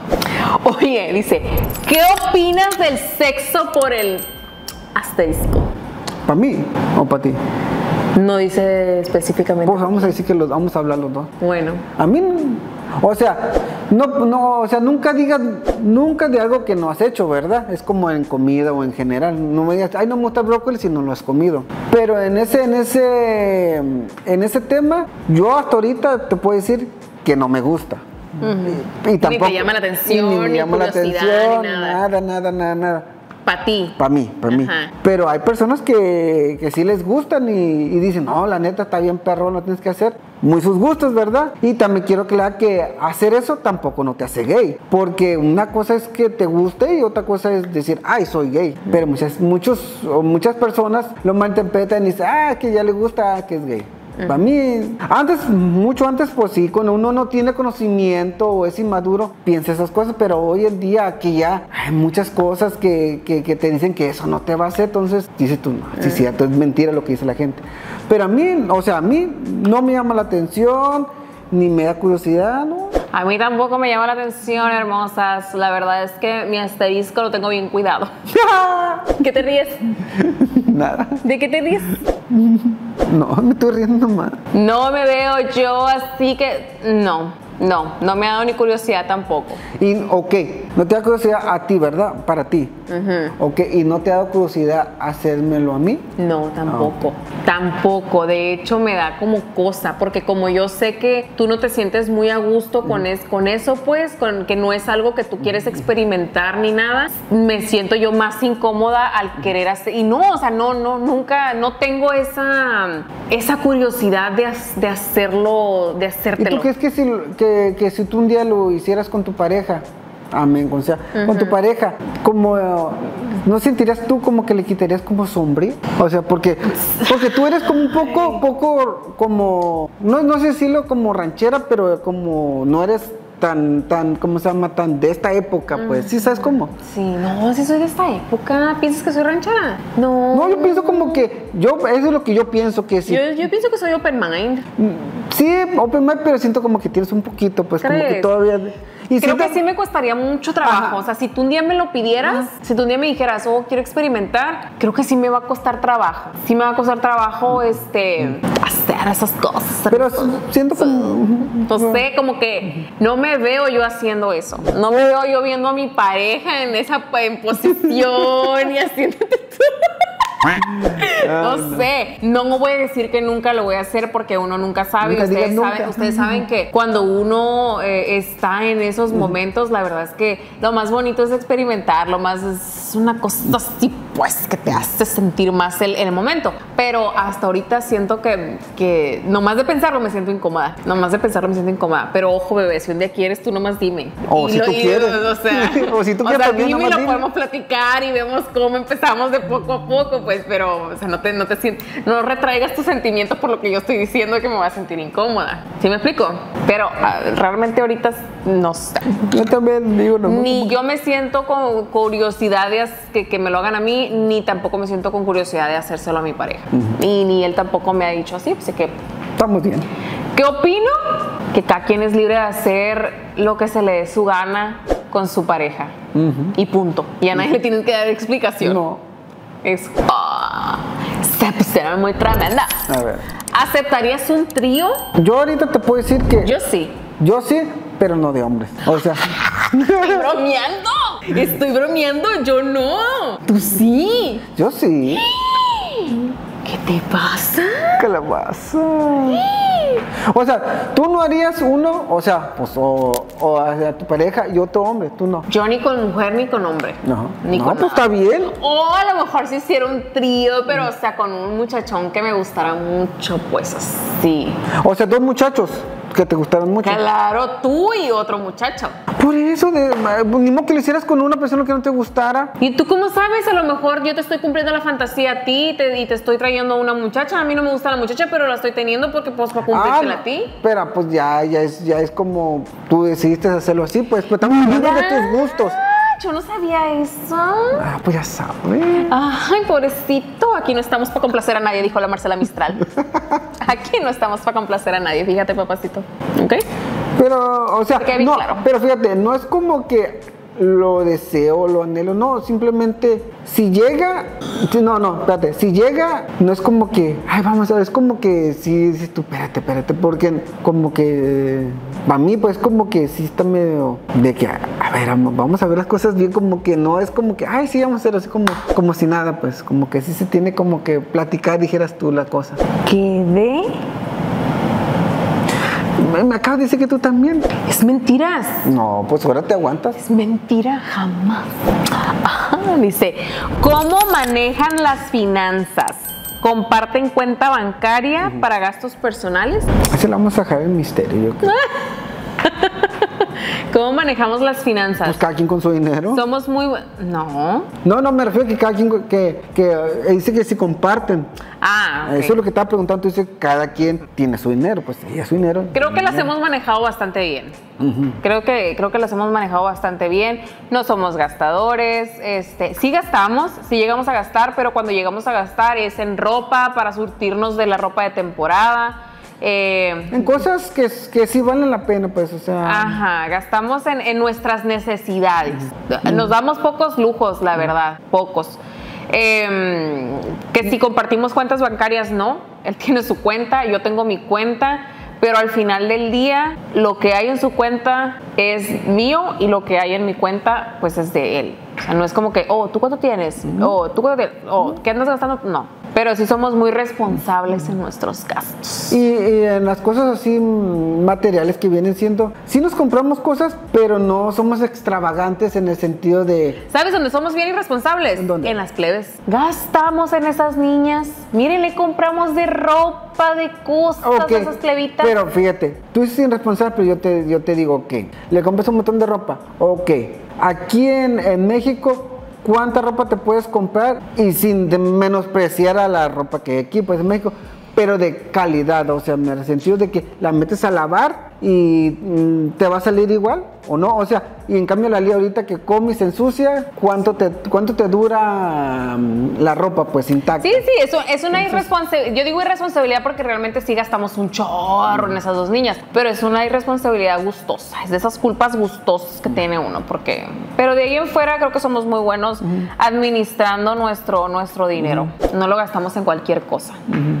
Oye, dice, ¿qué opinas del sexo por el asterisco? ¿Para mí o para ti? No dice específicamente. Pues vamos a decir que los vamos a hablar los dos. Bueno, A mí, no. O sea, no, no, o sea, nunca digas, nunca de algo que no has hecho, ¿verdad? Es como en comida o en general. No me digas, ay, no me gusta el brócoli si no lo has comido. Pero en ese, en ese, en ese tema, yo hasta ahorita te puedo decir que no me gusta. Y, y Ni te tampoco, llama la atención, y ni me ni llama la curiosidad, atención, ni nada. nada, nada, nada, nada. para ti. Para mí, para mí. Ajá. Pero hay personas que, que sí les gustan y, y dicen, no, la neta está bien perro, no tienes que hacer. Muy sus gustos, ¿verdad? Y también quiero aclarar que hacer eso tampoco no te hace gay. Porque una cosa es que te guste y otra cosa es decir, ay, soy gay. Pero muchas, muchos, o muchas personas lo malinterpretan y dicen, ah, que ya le gusta, que es gay. Para mí, antes, mucho antes, pues sí, cuando uno no tiene conocimiento o es inmaduro, piensa esas cosas, pero hoy en día que ya hay muchas cosas que, que, que te dicen que eso no te va a hacer, entonces dices tú, no, sí, cierto, es mentira lo que dice la gente. Pero a mí, o sea, a mí no me llama la atención, ni me da curiosidad, ¿no? A mí tampoco me llama la atención, hermosas. La verdad es que mi asterisco lo tengo bien cuidado. ¿Qué te ríes? Nada. ¿De qué te ríes? No, me estoy riendo nomás. No me veo yo así que... No, no, no me ha dado ni curiosidad tampoco. Y, ok, no te da curiosidad a ti, ¿verdad? Para ti. Uh-huh. Ok, ¿y no te ha dado curiosidad hacérmelo a mí? No, tampoco. Oh. Tampoco. De hecho, me da como cosa, porque como yo sé que tú no te sientes muy a gusto con, es, con eso, pues, con que no es algo que tú quieres experimentar ni nada, me siento yo más incómoda al querer hacer. Y no, o sea, no, no, nunca, no tengo esa, esa curiosidad de, de hacerlo, de hacértelo. ¿Y tú crees que si, que, que si tú un día lo hicieras con tu pareja? Amén, o sea, uh-huh. con tu pareja, como ¿no sentirías tú como que le quitarías como sombría? O sea, porque, porque tú eres como un poco, poco como, no, no sé decirlo como ranchera, pero como no eres tan, tan, ¿cómo se llama? Tan de esta época, pues, ¿sí sabes cómo? Sí, no, sí soy de esta época. ¿Piensas que soy ranchera? No. No, yo pienso como que, yo, eso es lo que yo pienso que sí. Yo, yo pienso que soy open mind. Sí, open mind, pero siento como que tienes un poquito, pues, ¿crees? como que todavía... Y creo siento... que sí me costaría mucho trabajo. Ajá. O sea, si tú un día me lo pidieras, ajá. si tú un día me dijeras, oh, quiero experimentar, creo que sí me va a costar trabajo. Sí me va a costar trabajo, este, hacer esas cosas. Pero siento como... No sé, como que no me veo yo haciendo eso. No me veo yo viendo a mi pareja en esa en posición y haciéndote no, no sé, no voy a decir que nunca lo voy a hacer porque uno nunca sabe. Nunca ustedes, saben, nunca. ustedes saben que cuando uno eh, está en esos momentos, la verdad es que lo más bonito es experimentar, lo más es una cosa así, pues, que te hace sentir más el, el momento. Pero hasta ahorita siento que, que nomás de pensarlo me siento incómoda. Nomás de pensarlo me siento incómoda. Pero ojo, bebé, si un día quieres, tú nomás dime. O si lo, tú y, quieres. O sea, o si tú o quieres, sea, dime y lo dime. podemos platicar y vemos cómo empezamos de poco a poco, pues. Pero, o sea, no te, no te sientes, no retraigas tus sentimientos por lo que yo estoy diciendo que me voy a sentir incómoda. ¿Sí me explico? Pero uh, realmente ahorita no sé. Yo también digo, no. Ni yo me siento con curiosidad de que, que me lo hagan a mí, ni tampoco me siento con curiosidad de hacérselo a mi pareja. Uh-huh. Y ni él tampoco me ha dicho así, así que... Está muy bien. ¿Qué opino? Que cada quien es libre de hacer lo que se le dé su gana con su pareja. Uh-huh. Y punto. Y a nadie uh-huh. le tienes que dar explicación. No. Es, oh, se pusieron muy tremenda. A ver. ¿Aceptarías un trío? Yo ahorita te puedo decir que... Yo sí. Yo sí, pero no de hombres. O sea... Estoy bromeando. Estoy bromeando. Yo no. Tú sí. Yo sí. ¿Qué te pasa? ¿Qué le pasa? O sea, tú no harías uno, o sea, pues, o, o a tu pareja y otro hombre, tú no. Yo ni con mujer ni con hombre. No, ni no, con pues nada. Está bien. O a lo mejor si hiciera un trío, pero, o sea, con un muchachón que me gustara mucho, pues así. O sea, dos muchachos que te gustaron mucho. Claro, tú y otro muchacho. Por eso, de, ni modo que lo hicieras con una persona que no te gustara. ¿Y tú cómo sabes? A lo mejor yo te estoy cumpliendo la fantasía a ti y te, y te estoy trayendo a una muchacha. A mí no me gusta la muchacha, pero la estoy teniendo porque pues para cumplírtela ah, a ti. Pero pues ya, ya, es, ya es como tú decidiste hacerlo así, pues, pero estamos hablando de tus gustos. Yo no sabía eso. Ah, pues ya sabes. Ay, pobrecito. Aquí no estamos para complacer a nadie, dijo la Marcela Mistral. Aquí no estamos para complacer a nadie, fíjate, papacito. ¿Ok? Pero, o sea, no, claro. pero fíjate, no es como que lo deseo, lo anhelo, no, simplemente si llega, no, no, espérate, si llega, no es como que, ay, vamos a ver, es como que sí, sí, tú, espérate, espérate, porque como que, para mí, pues como que sí está medio de que, a ver, vamos a ver las cosas bien, como que no es como que, ay, sí, vamos a hacer así como, como si nada, pues como que sí se tiene como que platicar, dijeras tú la cosa. ¿Qué? Me acabas de decir que tú también. Es mentiras. No, pues ahora te aguantas. Es mentira, jamás. Ajá, dice, ¿cómo manejan las finanzas? ¿Comparten cuenta bancaria uh-huh. para gastos personales? Así la vamos a dejar en misterio, yo creo. ¿Cómo manejamos las finanzas? Pues cada quien con su dinero. Somos muy... bu- No. No, no, me refiero a que cada quien, que, que eh, dice que si comparten. Ah, ok. Eso es lo que estaba preguntando, tú dices que cada quien tiene su dinero, pues sí, es su dinero. Creo que las hemos manejado bastante bien. Ujú. Creo que, creo que las hemos manejado bastante bien. No somos gastadores. Este, sí gastamos, sí llegamos a gastar, pero cuando llegamos a gastar es en ropa para surtirnos de la ropa de temporada. Eh, En cosas que, que sí valen la pena, pues, o sea. Ajá, gastamos en, en nuestras necesidades. Nos damos pocos lujos, la verdad, pocos. Eh, que si compartimos cuentas bancarias, no. Él tiene su cuenta, yo tengo mi cuenta, pero al final del día lo que hay en su cuenta es mío y lo que hay en mi cuenta pues es de él. O sea, no es como que, oh, ¿tú cuánto tienes? Oh, ¿tú cuánto tienes? Oh, ¿qué andas gastando? No. Pero sí somos muy responsables en nuestros gastos. Y, y en las cosas así mm, materiales que vienen siendo, sí nos compramos cosas, pero no somos extravagantes en el sentido de... ¿Sabes dónde somos bien irresponsables? ¿En dónde? En las plebes. Gastamos en esas niñas. Miren, le compramos de ropa, de cosas Ok, a esas plebitas. pero fíjate, tú dices irresponsable, pero yo te, yo te digo, ok, le compras un montón de ropa, ok, aquí en, en México, ¿cuánta ropa te puedes comprar? Y sin de- menospreciar a la ropa que hay aquí, pues en México, pero de calidad, o sea, en el sentido de que la metes a lavar y mm, te va a salir igual, ¿o no? O sea, y en cambio la ley ahorita que comes se ensucia, ¿cuánto te, cuánto te dura mm, la ropa, pues, intacta? Sí, sí, eso es una irresponsabilidad. Yo digo irresponsabilidad porque realmente sí gastamos un chorro en esas dos niñas, pero es una irresponsabilidad gustosa. Es de esas culpas gustosas que tiene uno, porque. Pero de ahí en fuera creo que somos muy buenos administrando nuestro, nuestro dinero. No lo gastamos en cualquier cosa.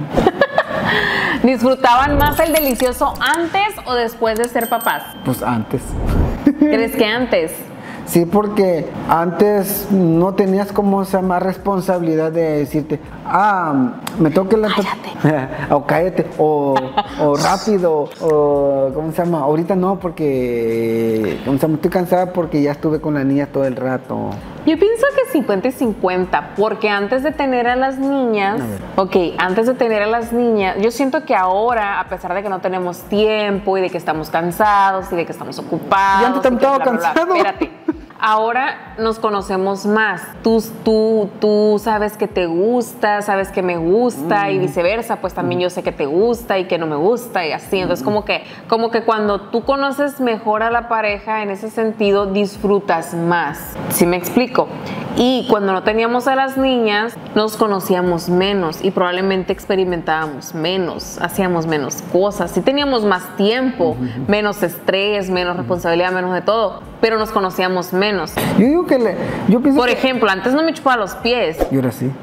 ¿Disfrutaban más el delicioso antes o después de ser papás? Pues antes. ¿Crees que antes? Sí, porque antes no tenías como esa más responsabilidad de decirte, ah, me toca la... o cállate, o, o rápido, o ¿cómo se llama? Ahorita no, porque ¿cómo se llama? Estoy cansada porque ya estuve con la niña todo el rato. Yo pienso que cincuenta y cincuenta, porque antes de tener a las niñas, ok, antes de tener a las niñas, yo siento que ahora, a pesar de que no tenemos tiempo y de que estamos cansados y de que estamos ocupados, Yo antes también y que estaba bla, bla, bla, cansado. espérate. Ahora nos conocemos más. Tú, tú, tú sabes que te gusta, sabes que me gusta y viceversa, pues también yo sé que te gusta y que no me gusta y así. Entonces como que, como que cuando tú conoces mejor a la pareja, en ese sentido disfrutas más. ¿Sí me explico? Y cuando no teníamos a las niñas, nos conocíamos menos y probablemente experimentábamos menos, hacíamos menos cosas. Sí teníamos más tiempo, menos estrés, menos responsabilidad, menos de todo, pero nos conocíamos menos. Yo digo que le... Yo pienso Por que... ejemplo, antes no me chupaba los pies. Y ahora sí.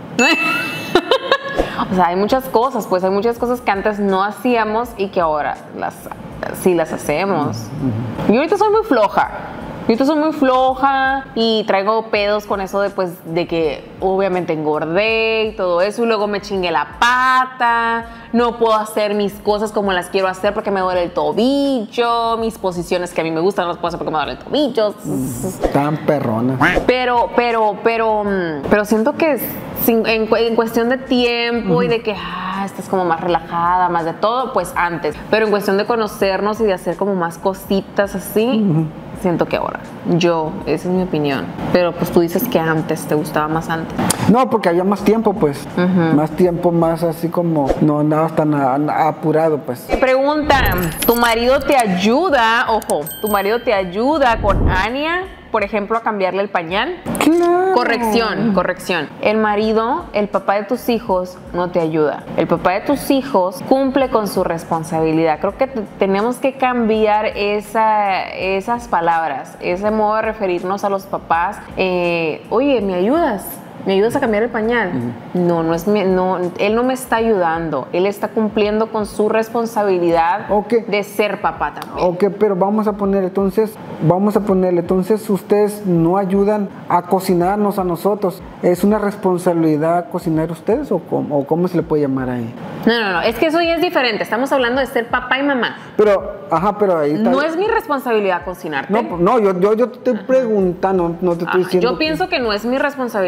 O sea, hay muchas cosas, pues hay muchas cosas que antes no hacíamos y que ahora las, sí las hacemos. Yo ahorita soy muy floja. Yo ahorita soy muy floja y traigo pedos con eso de, pues, de que obviamente engordé y todo eso y luego me chingué la pata, no puedo hacer mis cosas como las quiero hacer porque me duele el tobillo, mis posiciones que a mí me gustan no las puedo hacer porque me duele el tobillo. Tan perrona. Pero, pero, pero, mm, pero siento que sin- en, cu- en cuestión de tiempo y de que ah, estás como más relajada, más de todo, pues antes. Pero en cuestión de conocernos y de hacer como más cositas así, siento que ahora. Yo, esa es mi opinión. Pero pues tú dices que antes, te gustaba más antes. No, porque había más tiempo, pues. Más tiempo, más así como... No andabas tan a- a- apurado, pues. Te preguntan, ¿tu marido te ayuda, ojo, tu marido te ayuda con Ania, por ejemplo, a cambiarle el pañal? Claro. Corrección, corrección. El marido, el papá de tus hijos, no te ayuda. El papá de tus hijos cumple con su responsabilidad. Creo que te- tenemos que cambiar esa, esas palabras, ese modo de referirnos a los papás. Eh, Oye, ¿me ayudas? ¿Me ayudas a cambiar el pañal? No, no es mi- no, él no me está ayudando. Él está cumpliendo con su responsabilidad Ok. de ser papá también. Ok, pero vamos a poner entonces, vamos a ponerle, entonces ustedes no ayudan a cocinarnos a nosotros. ¿Es una responsabilidad cocinar ustedes o cómo, o cómo se le puede llamar ahí? No, no, no, es que eso ya es diferente. Estamos hablando de ser papá y mamá. Pero, ajá, pero ahí está. No es mi responsabilidad cocinarte. No, no, yo, yo, yo te estoy preguntando, no te estoy Ah, diciendo. yo pienso que no es mi responsabilidad cocinarte.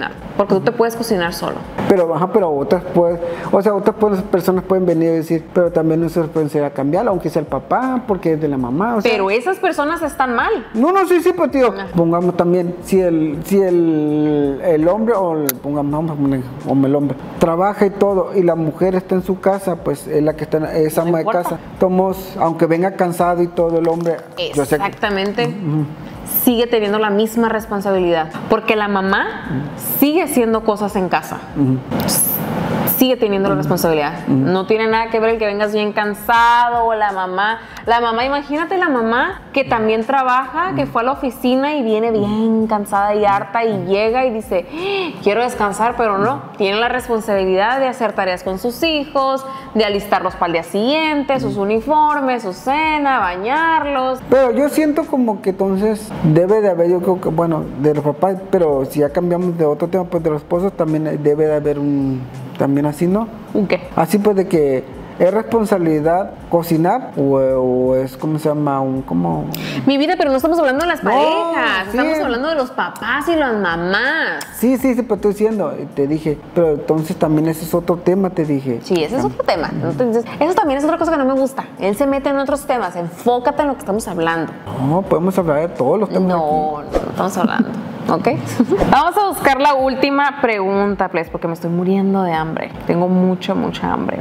cocinar, porque tú te puedes cocinar solo. Pero, ajá, pero otras pueden, o sea, otras personas pueden venir y decir, pero también nosotros pueden ser a cambiar, aunque sea el papá, porque es de la mamá. O sea, pero esas personas están mal. No, no, sí, sí, pues tío, no. Pongamos también, si el, si el, el hombre, o el, pongamos, o el hombre, trabaja y todo, y la mujer está en su casa, pues es la que está, es ama no de casa. Tomos, aunque venga cansado y todo el hombre. Exactamente. Yo sé, uh-huh. Sigue teniendo la misma responsabilidad, porque la mamá uh-huh. sigue haciendo cosas en casa. Uh-huh. Sigue teniendo la responsabilidad. Uh-huh. No tiene nada que ver el que vengas bien cansado o la mamá. La mamá, imagínate la mamá que también trabaja, que fue a la oficina y viene bien cansada y harta y llega y dice, quiero descansar, pero no. Tiene la responsabilidad de hacer tareas con sus hijos, de alistarlos para el día siguiente, sus uniformes, su cena, bañarlos. Pero yo siento como que entonces debe de haber, yo creo que, bueno, de los papás, pero si ya cambiamos de otro tema, pues de los esposos también debe de haber un... También así, ¿no? ¿Qué? Así pues de que es responsabilidad cocinar o, o es, ¿cómo se llama? Un, como... Mi vida, pero no estamos hablando de las no, parejas, sí. Estamos hablando de los papás y las mamás. Sí, sí, sí, pero estoy diciendo, te dije, pero entonces también ese es otro tema, te dije. Sí, ese es otro tema. Entonces, eso también es otra cosa que no me gusta. Él se mete en otros temas, enfócate en lo que estamos hablando. No, podemos hablar de todos los temas. No, aquí. no, no estamos hablando. ¿Ok? Vamos a buscar la última pregunta, please, porque me estoy muriendo de hambre. Tengo mucha, mucha hambre.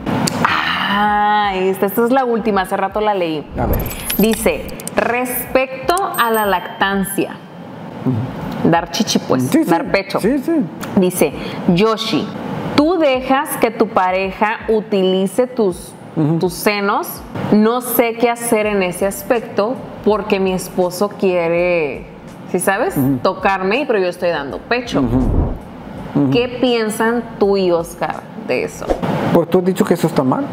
Ah, esta, esta es la última. Hace rato la leí. A ver. Dice, respecto a la lactancia. Uh-huh. Dar chichi, pues. Sí, sí, dar pecho. Sí, sí. Dice, Yoshi, ¿tú dejas que tu pareja utilice tus, uh-huh. tus senos? No sé qué hacer en ese aspecto porque mi esposo quiere... ¿Sí sabes? Uh-huh. Tocarme, pero yo estoy dando pecho. Uh-huh. Uh-huh. ¿Qué piensan tú y Oscar de eso? Pues tú has dicho que eso está mal.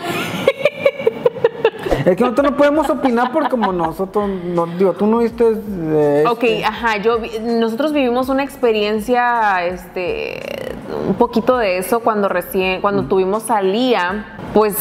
Es que nosotros no podemos opinar porque como nosotros, no, digo, tú no viste... Eh, ok, este... ajá, yo, nosotros vivimos una experiencia, este, un poquito de eso cuando recién, cuando uh-huh. tuvimos a Lía, pues...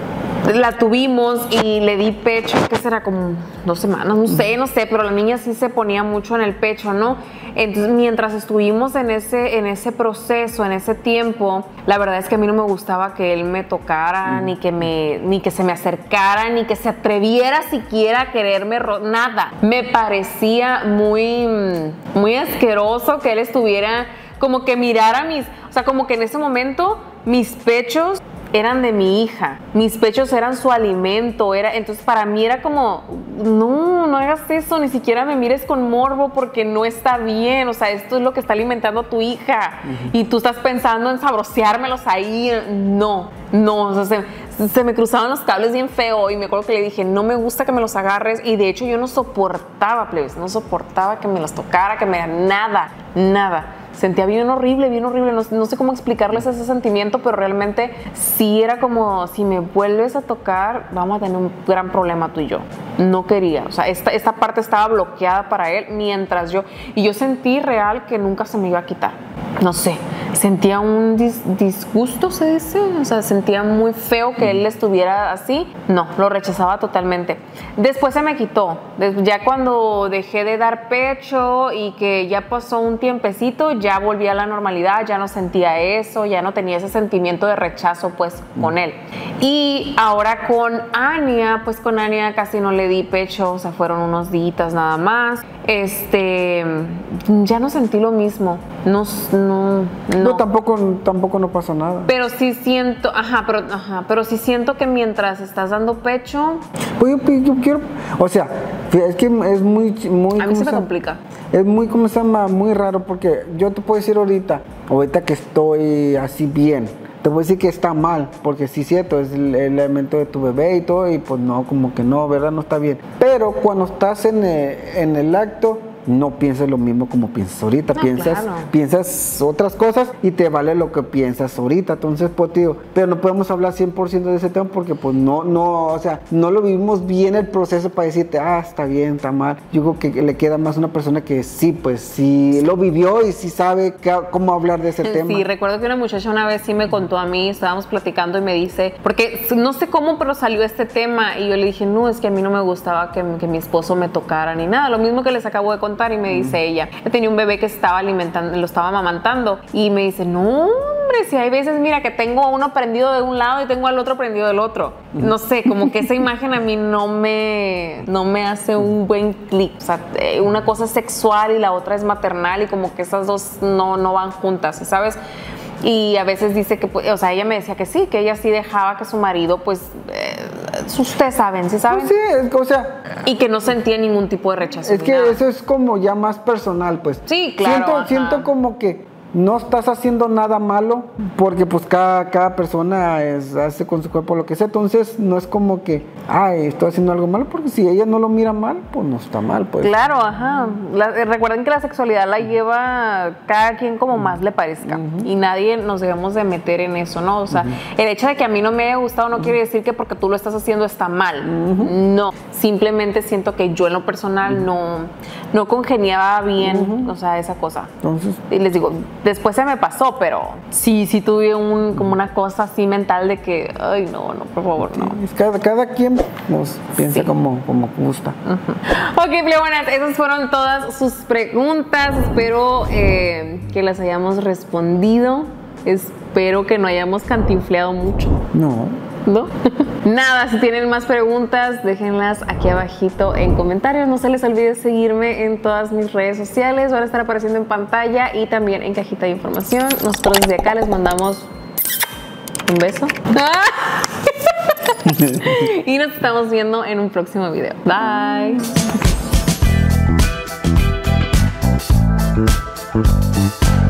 La tuvimos y le di pecho, ¿qué será? Como dos semanas, no sé, no sé, pero la niña sí se ponía mucho en el pecho, ¿no? Entonces, mientras estuvimos en ese, en ese proceso, en ese tiempo, la verdad es que a mí no me gustaba que él me tocara, mm. ni que me, ni que se me acercara, ni que se atreviera siquiera a quererme, ro- nada. Me parecía muy, muy asqueroso que él estuviera, como que mirara mis, o sea, como que en ese momento mis pechos eran de mi hija, mis pechos eran su alimento, era, entonces para mí era como, no, no hagas eso, ni siquiera me mires con morbo porque no está bien, o sea, esto es lo que está alimentando a tu hija uh-huh. y tú estás pensando en sabroseármelos ahí, no, no, o sea, se, se me cruzaban los cables bien feo y me acuerdo que le dije, no me gusta que me los agarres y de hecho yo no soportaba, plebes, no soportaba que me los tocara, que me nada, nada. Sentía bien horrible, bien horrible, no, no sé cómo explicarles ese sentimiento, pero realmente sí era como, si me vuelves a tocar, vamos a tener un gran problema tú y yo. No quería, o sea, esta, esta parte estaba bloqueada para él mientras yo, y yo sentí real que nunca se me iba a quitar. No sé, sentía un dis, disgusto, se dice, o sea, sentía muy feo que él estuviera así. No, lo rechazaba totalmente. Después se me quitó, ya cuando dejé de dar pecho y que ya pasó un tiempecito, ya volví a la normalidad, ya no sentía eso, ya no tenía ese sentimiento de rechazo pues con él. Y ahora con Ania, pues con Ania casi no le di pecho, o sea, fueron unos días nada más. Este, ya no sentí lo mismo, no, no, no. No, tampoco, tampoco no pasa nada. Pero sí siento, ajá, pero, ajá, pero sí siento que mientras estás dando pecho... Pues yo, yo quiero, o sea, es que es muy... muy a mí se me se, complica. Es muy, ¿cómo se llama? Muy raro porque yo te puedo decir ahorita, ahorita que estoy así bien, te voy a decir que está mal, porque sí es cierto, es el, el elemento de tu bebé y todo, y pues no, como que no, ¿verdad? No está bien. Pero cuando estás en el, en el acto, no piensas lo mismo como piensas ahorita, no, piensas, claro. piensas otras cosas y te vale lo que piensas ahorita. Entonces, pues tío, pero no podemos hablar cien por ciento de ese tema porque pues no, no, o sea, no lo vivimos bien el proceso para decirte, ah, está bien, está mal. Yo creo que le queda más una persona que sí, pues sí lo vivió y sí sabe que, cómo hablar de ese sí, tema. Sí, recuerdo que una muchacha una vez sí me contó a mí, estábamos platicando y me dice, porque no sé cómo, pero salió este tema y yo le dije, no, es que a mí no me gustaba que, que mi esposo me tocara ni nada, lo mismo que les acabo de contar. preguntar y me dice ella, tenía un bebé que estaba alimentando, lo estaba amamantando y me dice, no, hombre, si hay veces, mira, que tengo uno prendido de un lado y tengo al otro prendido del otro. No sé, como que esa imagen a mí no me, no me hace un buen clic. O sea, una cosa es sexual y la otra es maternal y como que esas dos no, no van juntas, ¿sabes? Y a veces dice que, o sea, ella me decía que sí, que ella sí dejaba que su marido, pues, eh, ustedes saben, ¿sí saben? Pues sí, es, o sea... Y que no sentía ningún tipo de rechazo. Es que nada. Eso es como ya más personal, pues. Sí, claro. Siento, siento como que no estás haciendo nada malo, porque pues cada, cada persona es, hace con su cuerpo lo que sea, entonces no es como que, ay, estoy haciendo algo malo, porque si ella no lo mira mal, pues no está mal, pues. Claro, ajá. La, recuerden que la sexualidad la lleva cada quien como más le parezca, uh-huh. y nadie nos debemos de meter en eso, ¿no? O sea, uh-huh. el hecho de que a mí no me haya gustado no uh-huh. quiere decir que porque tú lo estás haciendo está mal, uh-huh. no. Simplemente siento que yo en lo personal uh-huh. no, no congeniaba bien, uh-huh. o sea, esa cosa. Entonces, y les digo, después se me pasó, pero sí, sí tuve un, como una cosa así mental de que, ay, no, no, por favor, no. Cada, cada quien pues, piensa sí. como, como gusta. Uh-huh. Ok, plebonas, esas fueron todas sus preguntas. Espero eh, que las hayamos respondido. Espero que no hayamos cantinfleado mucho. No. ¿No? Nada, si tienen más preguntas, déjenlas aquí abajito en comentarios. No se les olvide seguirme en todas mis redes sociales. Van a estar apareciendo en pantalla y también en cajita de información. Nosotros desde acá les mandamos un beso. Y nos estamos viendo en un próximo video. Bye. Thank you.